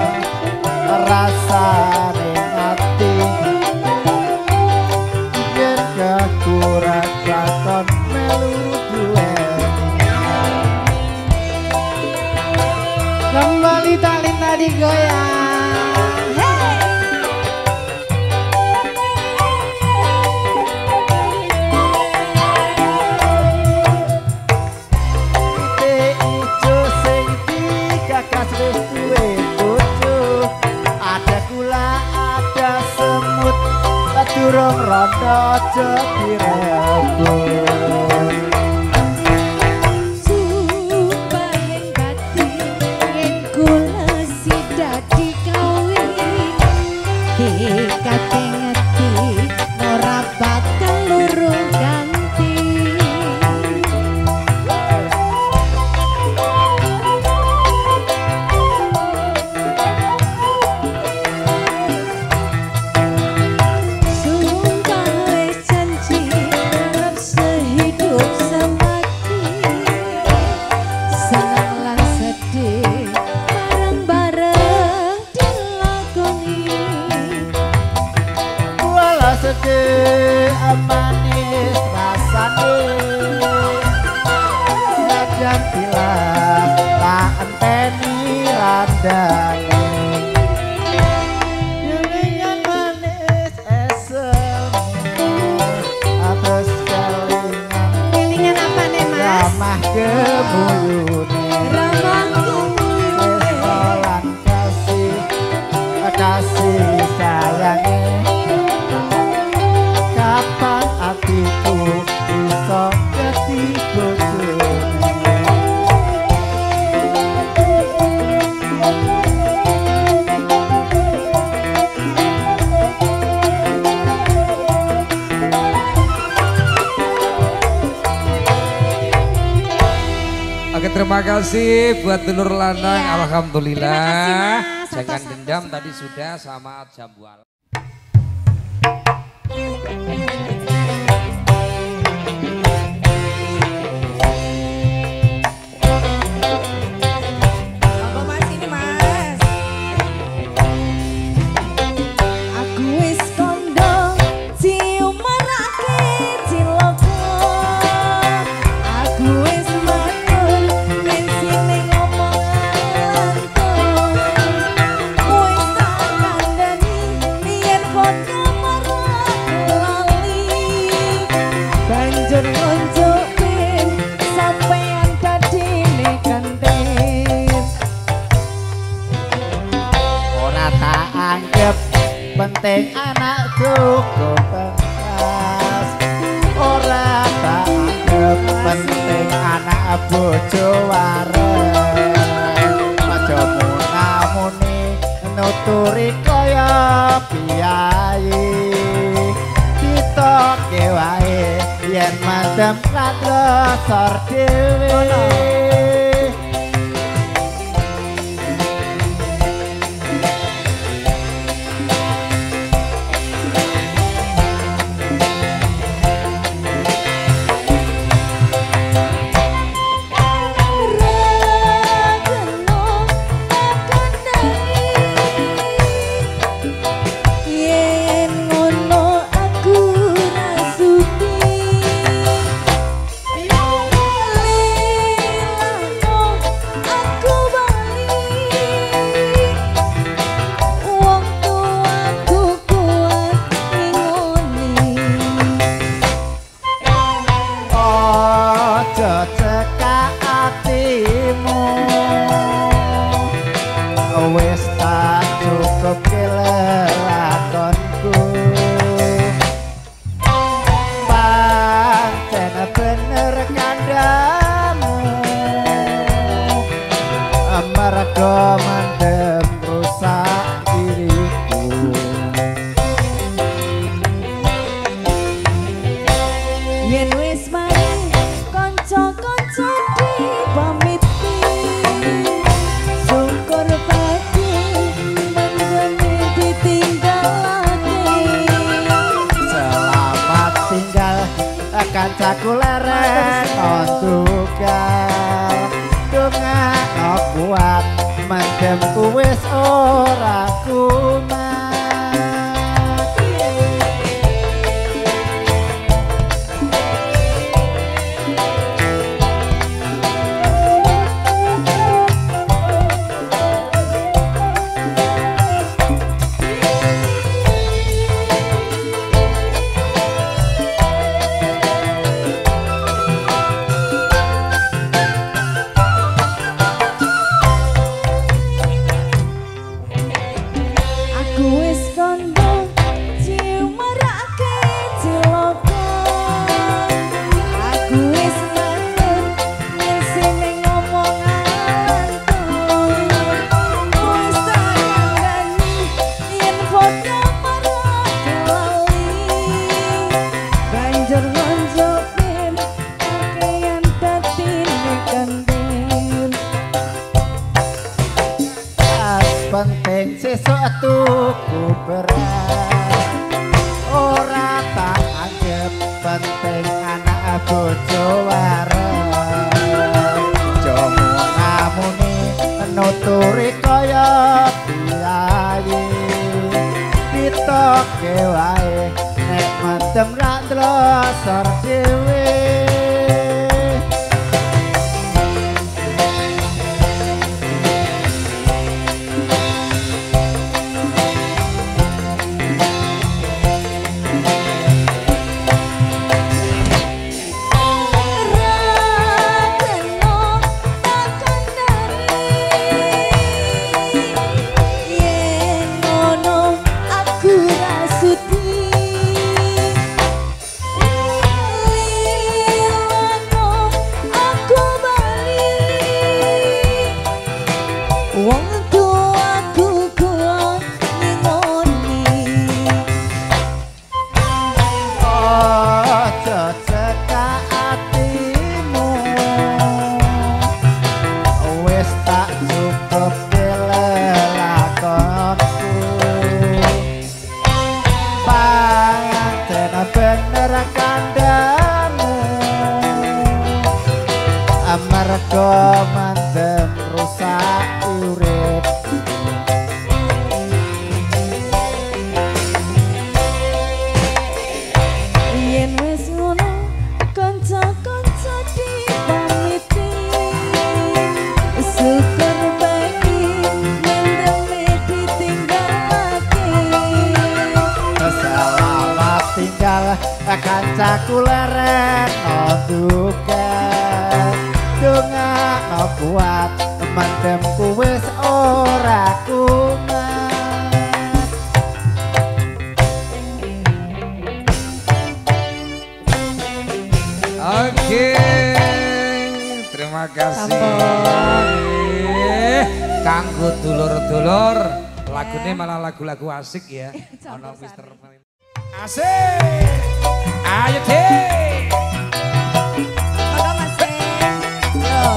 rasane ati yen kurang lakon melu kembali talin tadi goyang ijo sing digagas wis duwe bojo ada gula ada semut durung rondo aja direbut manis rasane najan tilas tak enteni randane yulingan manis esem terus Kelingan apa nih Mas? ramah kebulune restoran kasih sayange kapan aku Oke, terima kasih buat dulur lanang. Iya. Alhamdulillah. Terima kasih, Mas. Jangan Satu-satu. dendam tadi sudah sama jambual. Apa Mas ini Mas? Aku wis kondo cium marake ciloko. Aku wis mantul ning sini ngomong lantung. Wis tak kandhani yen foto marake lali. Banjur nunjukin sampeyan dadine kanten. Ora tak anggap penting anakku kepentas. Ora tak anggap penting anak bojo wareng. Aja munamuni nuturi kaya piyayi. Ditoke wae yen mandem kadosor dhewe. Rageno akandani yen ngono aku rasuti lilano aku bali wong tuaku kuat ngingoni. Ojo cekak atimu, wis tak cukup kelelakonku. Pancen bener kandamu, mergo mendem rusak diriku. Yen wis mari kanca-kanca dipamiti, syukur pagi mendemi ditinggalake. Selamat tinggal kancaku lereng ontugal. Dongakno kuat mendem wis ora kumat. Aku wis kondo cium marake ciloko. Aku wis manut yen sine ngomong lantung. Wis tak kandhani yen foto marake lali. Banjur nunjukin pakaian dadine kanten. Penting sesuk tuku beras. Ora tak anggap penting anak bojo wareng. Jomo ngamuni nuturi kaya piyayi. Ditoke wae nek mendem ra ndlosor dhewe. Rageno akandani yen ngono aku rasuti. amarga mandem rusak urip yen wis ngono kanca-kanca dipamiti syukur bagi mendeme ditinggalake selamat tinggal kancaku leren duka dongakno kuat mandemku wis ora kumat Oke, terima kasih kanggo dulur-dulur lagune malah lagu-lagu asik ya ono Mister asik ayo deh Maka Mas yo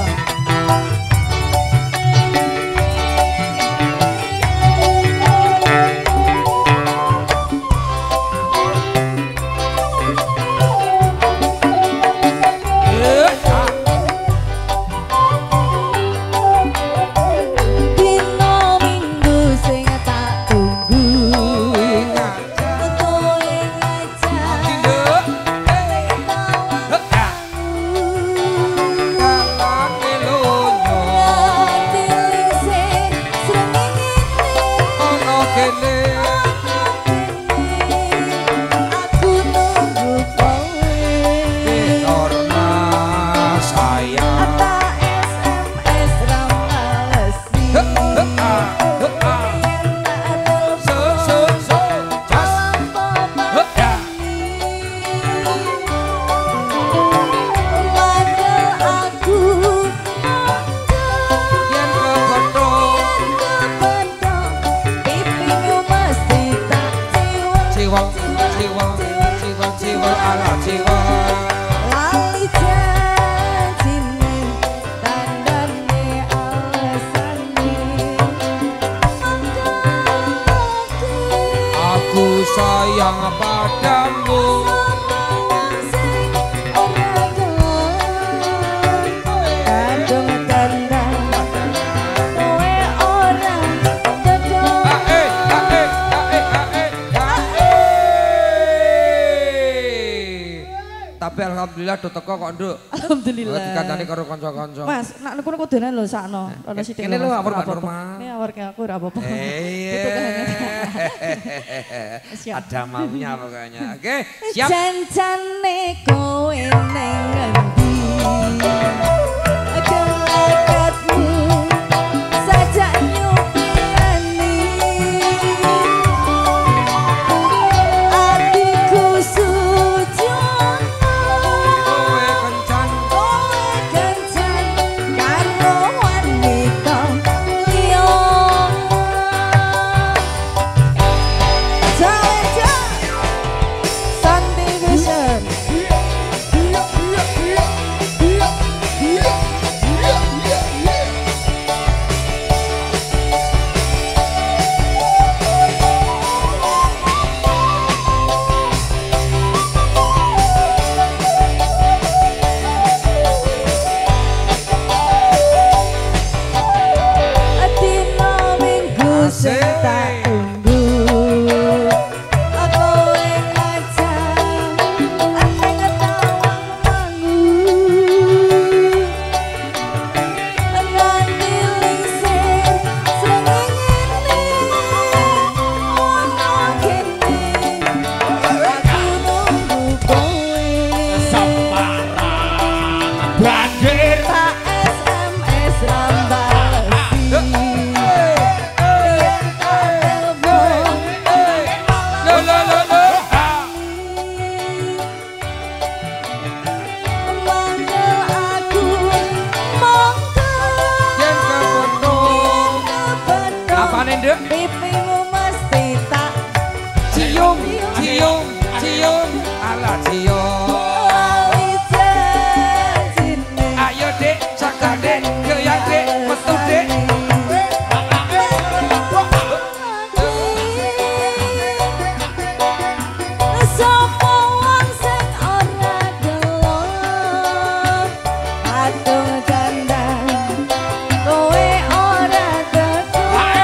sayang padamu tapi alhamdulillah do teko kok nduk. Alhamdulillah. Dikandani karo kanca-kanca. Mas, nak niku kudunan lho sakno. Ono sithik. Kene lho awur Mbak Nurma. Ini awur ke aku ora apa-apa. Ada maunya pokoknya. Oke, siap. Jancane kowe neng ngendi? Kelakatmu sajak nyupirani. Atiku sujono. Kowe kencan karo wanita liya. Santi Vision. Dina minggu sing tak tunggu. Aku ngajak aneng ketawang mangu. Nganti lingsir srengenge ono kene. Aku nunggu kowe. banjir Tak SMS rambalesi. Yen tak telepon manggil aku monggo. Yen kepethuk. Apane, Nduk? Pipimu mesti tak Cium, cium, cium. Ala cium. lali janjine. Ayo Dek, cakak Dek, goyang Dek, metu Dek. Sapa wong sing ora gelo patung kandang kowe ora teko.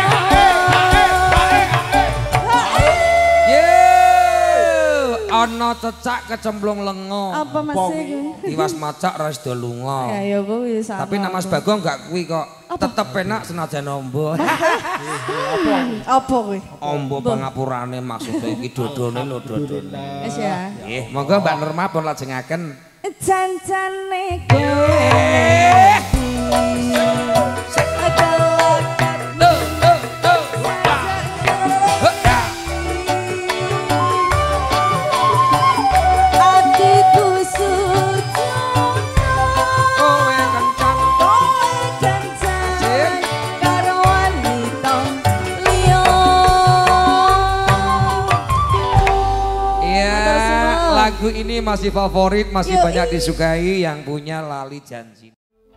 Ana cecak kecemplung lengo. Apa Mas iki? Tiwas macak ra sida lunga. Ya kuwi sama. Tapi nama Mas Bagong gak kuwi kok. Tetep enak senajan ombo. Apa kuwi? Ombo pangapurane maksudnya iki dodone lho dodone. Wis ya. Nggih, monggo Mbak Nurma pun lajengaken. Jancane kowe. Lagu ini masih favorit, masih banyak disukai yang punya Lali Janji.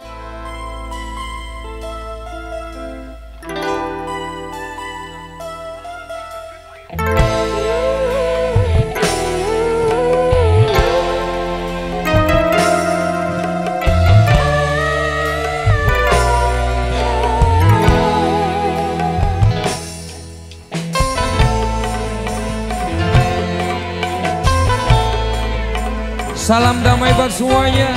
Salam damai buat semuanya.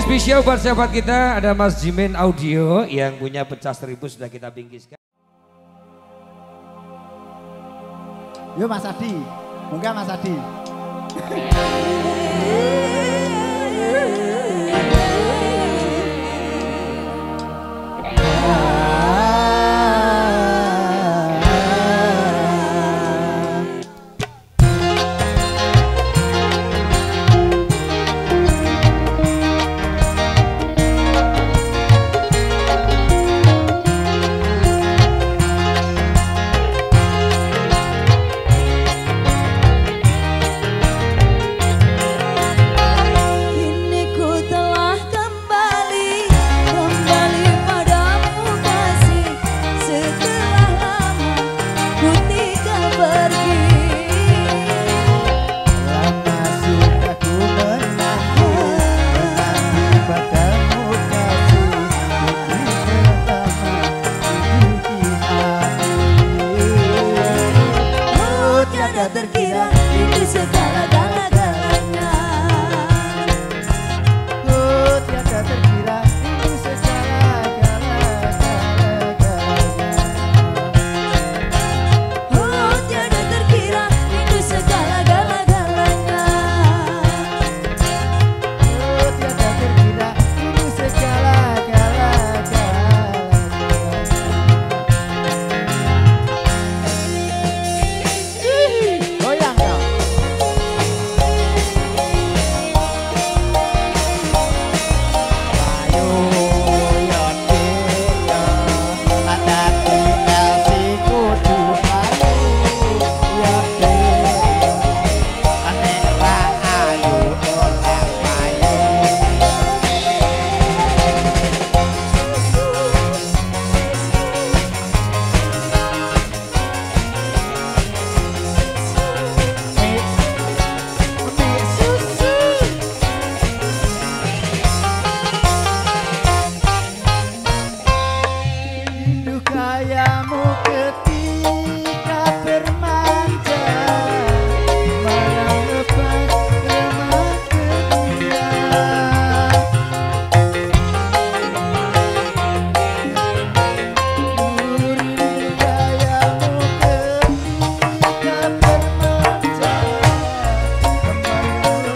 spesial buat sahabat kita ada Mas Jimin Audio yang punya pecah 1000 sudah kita bingkiskan. Yuk Mas Adi, mungkin Mas Adi. Terkira itu segala-galanya. Oh tiada terkira itu segala-galanya. Oh tiada terkira itu segala-galanya. Oh tiada terkira itu segala-galanya. Goyang kau. Ayo ya dia ada di kasihku Tuhanku ya dia aneh lah ayo orang ayo. Rindu kayamu ketika bermanja malam lepas remah gembira. Rindu kayamu ketika bermanja malam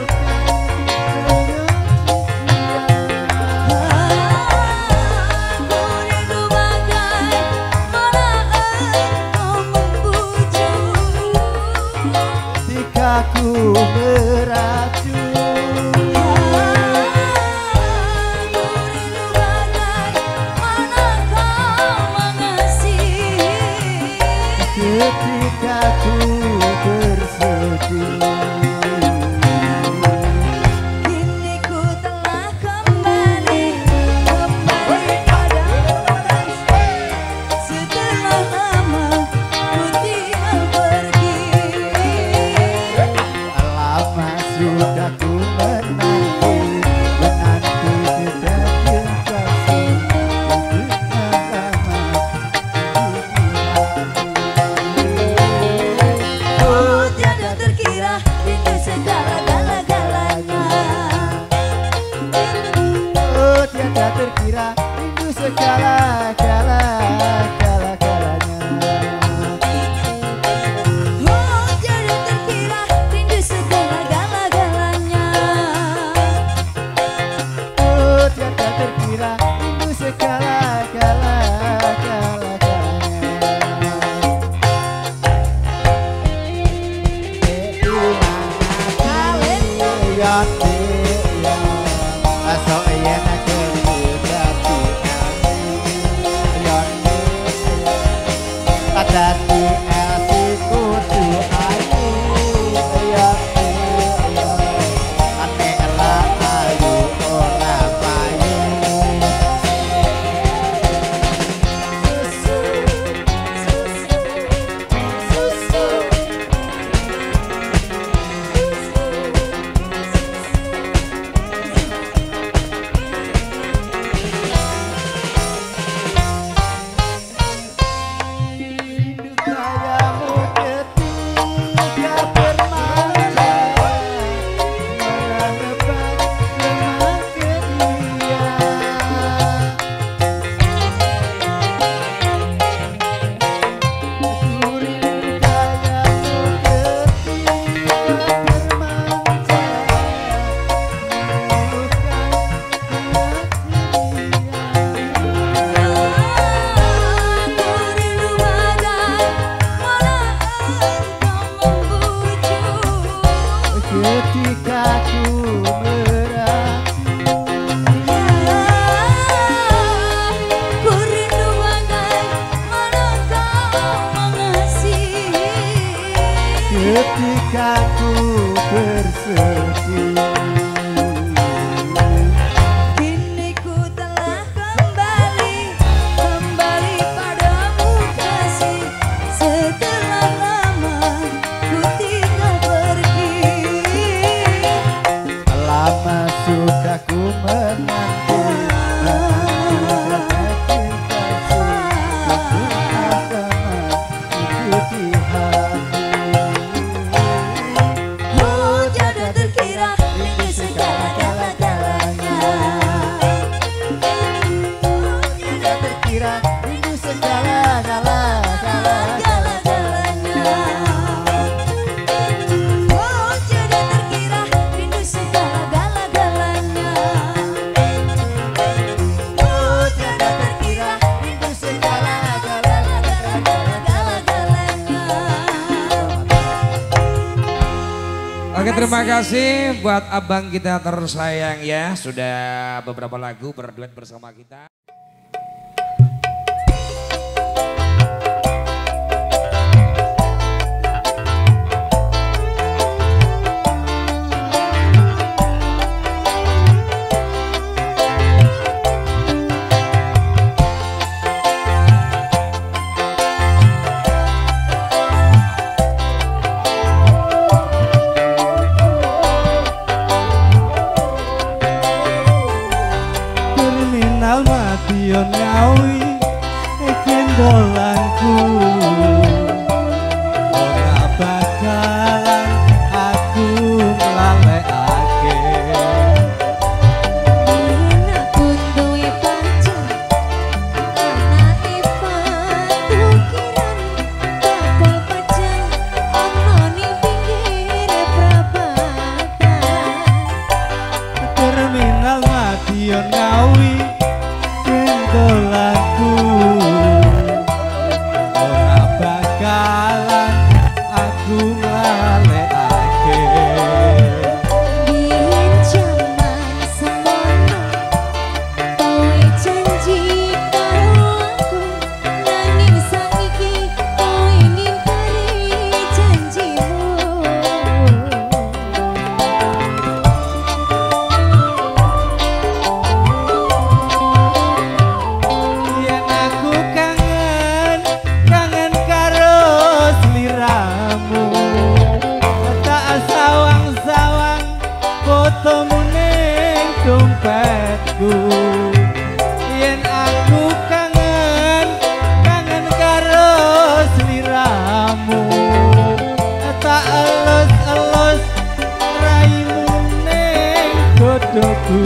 Aku rindu bagai mana engkau membujuk. ketika ku beracun. Aku rindu bagai mana kau mengasihi. Ketika ku bersedih. Kini ku telah kembali padamu. Setelah lama ku tinggal pergi. Lama sudah ku menanti kedatangan kasih Oh tiada terkira rindu segala-galanya. Oh tiada terkira rindu segala-galanya. Oh tiada terkira rindu segala-galanya. Oh tiada terkira rindu segala-galanya. ketika ku bersedih. Kini ku telah kembali padamu kasih. Setelah lama ku tinggal pergi. Lama sudah ku menanti Oh jodoh terkira rindu segala-galanya. Oh jodoh terkira rindu segala-galanya. Oh jodoh terkira rindu segala-galanya. Oh jodoh terkira rindu segala-galanya. Oke, terima kasih buat abang kita tersayang ya. Sudah beberapa lagu berduet bersama kita. Terminal Madiun Ngawi gendolanku ora bakalan aku nglalekake. Yen aku duwe pacar anake patukiran bakal pacar ana ning pinggir prapatan. Terminal Madiun Ngawi gendolanku ora bakalan aku nglalekake. Biyen jaman semono kowe janji karo aku, nanging saiki kowe ngingkari janjimu. Yen aku kangen karo sliramu, tak sawang-sawang fotomu ning dompetku. Yen aku kangen karo sliramu, tak elus-elus raimu ning dodoku.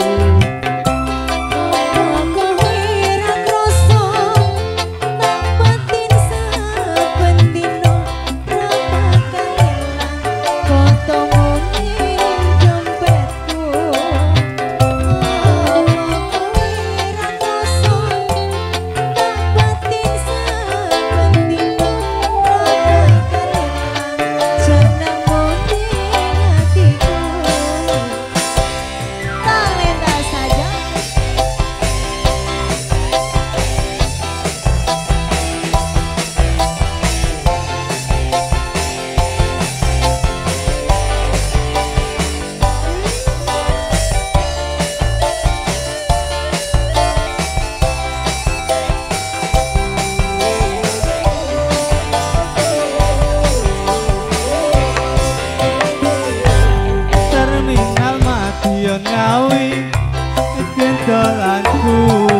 Terminal Madiun Ngawi gendolanku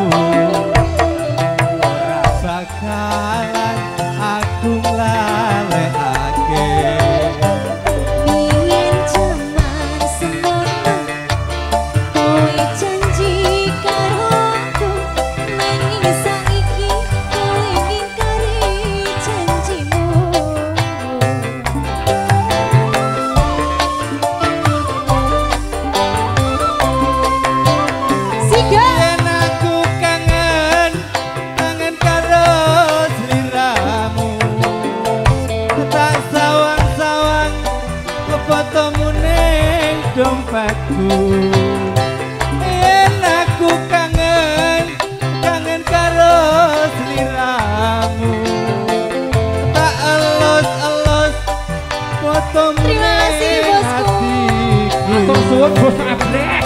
ora bakalan aku nglalekake. Biyen jaman semono kowe janji karo aku, nanging saiki kowe ngingkari janjimu. Siga Yen aku kangen karo sliramu, tak sawang-sawang fotomu ning dompetku. Yen aku kangen karo sliramu, tak elus-elus Terima kasih bosku. Atur suwun bos abrek.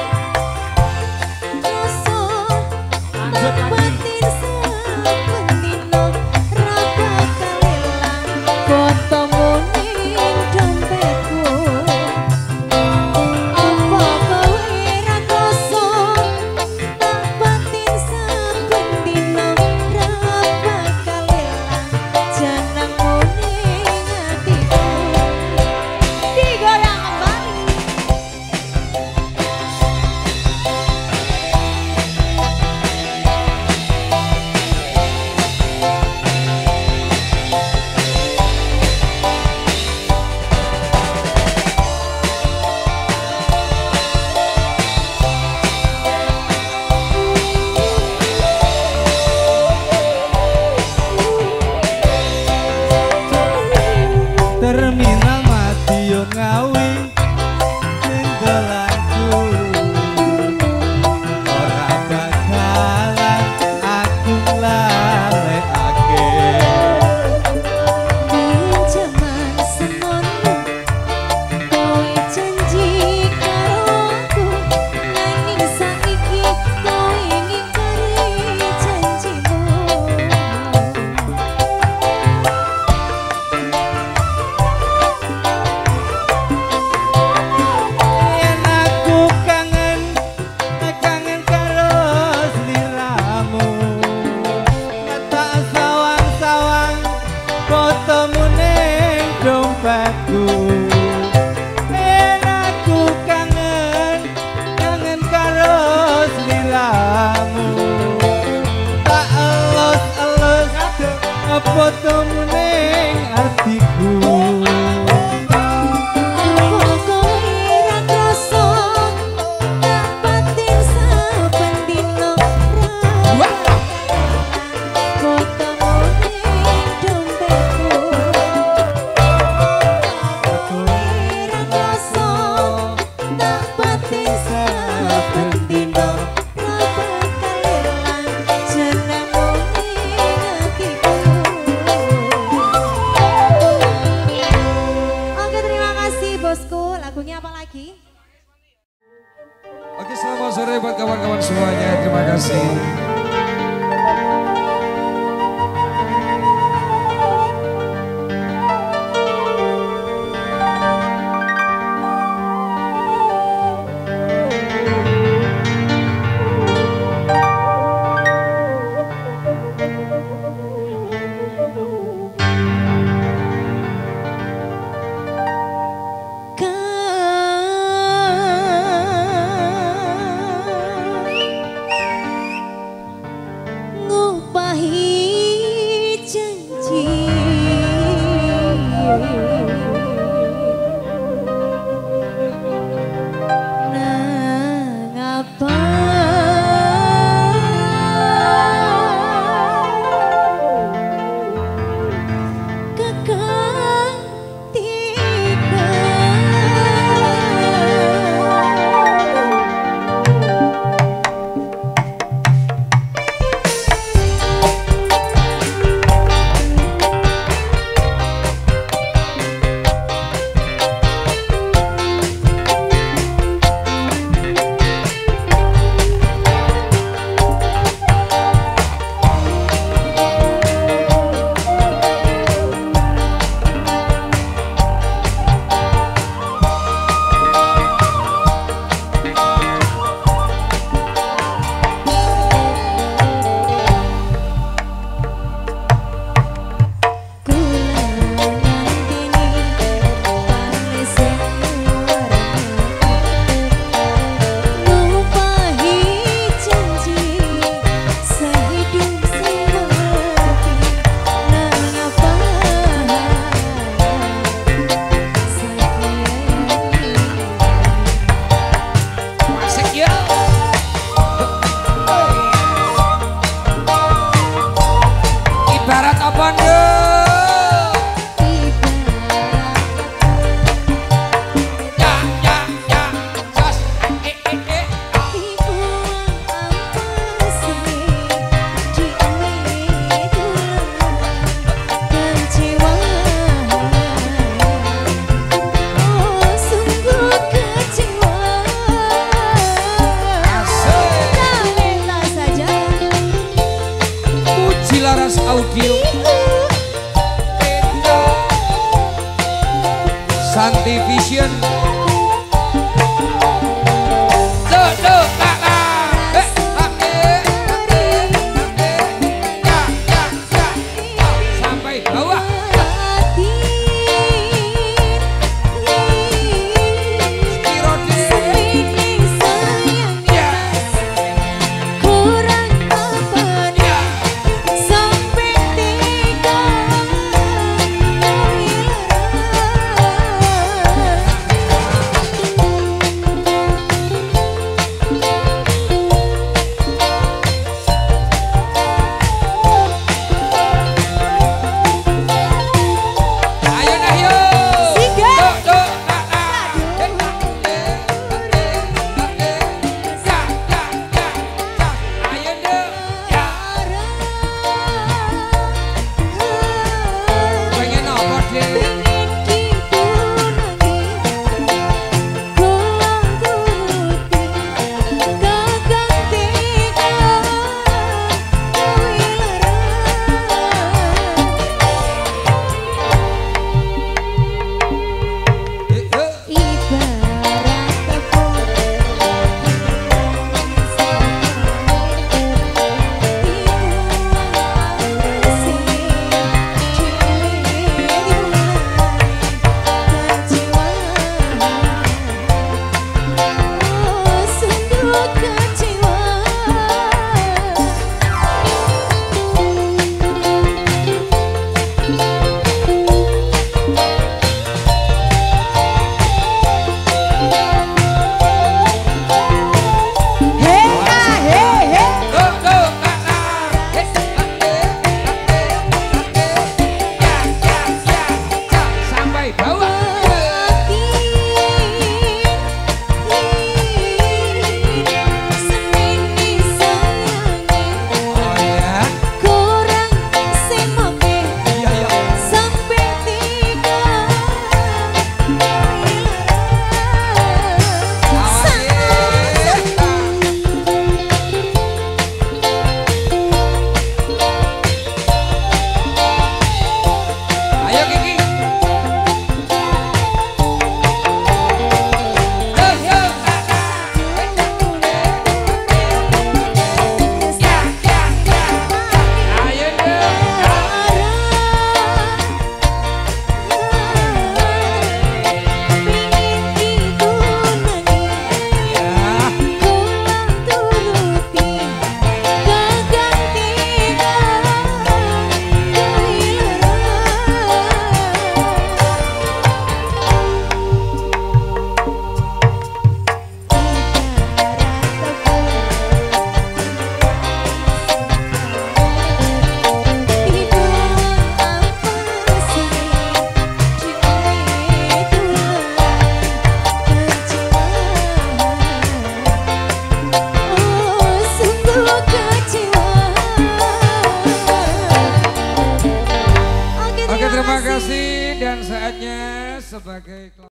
Terminal Madiun Ngawi tinggalanku ora bakalan aku lalekake Pinjaman semono kowe janji karo aku nanging saiki kowe ngingkari janjimu yen aku kangen karo sliramu tak sawang-sawang fotomu ning dompetku yen aku kangen karo sliramu tak elus-elus fotomu ning atiku Oke, terima kasih bosku. Lagunya apa lagi? Oke, selamat sore buat kawan-kawan semuanya. Terima kasih. Santi Vision. Sampai bawah. Terima kasih dan saatnya sebagai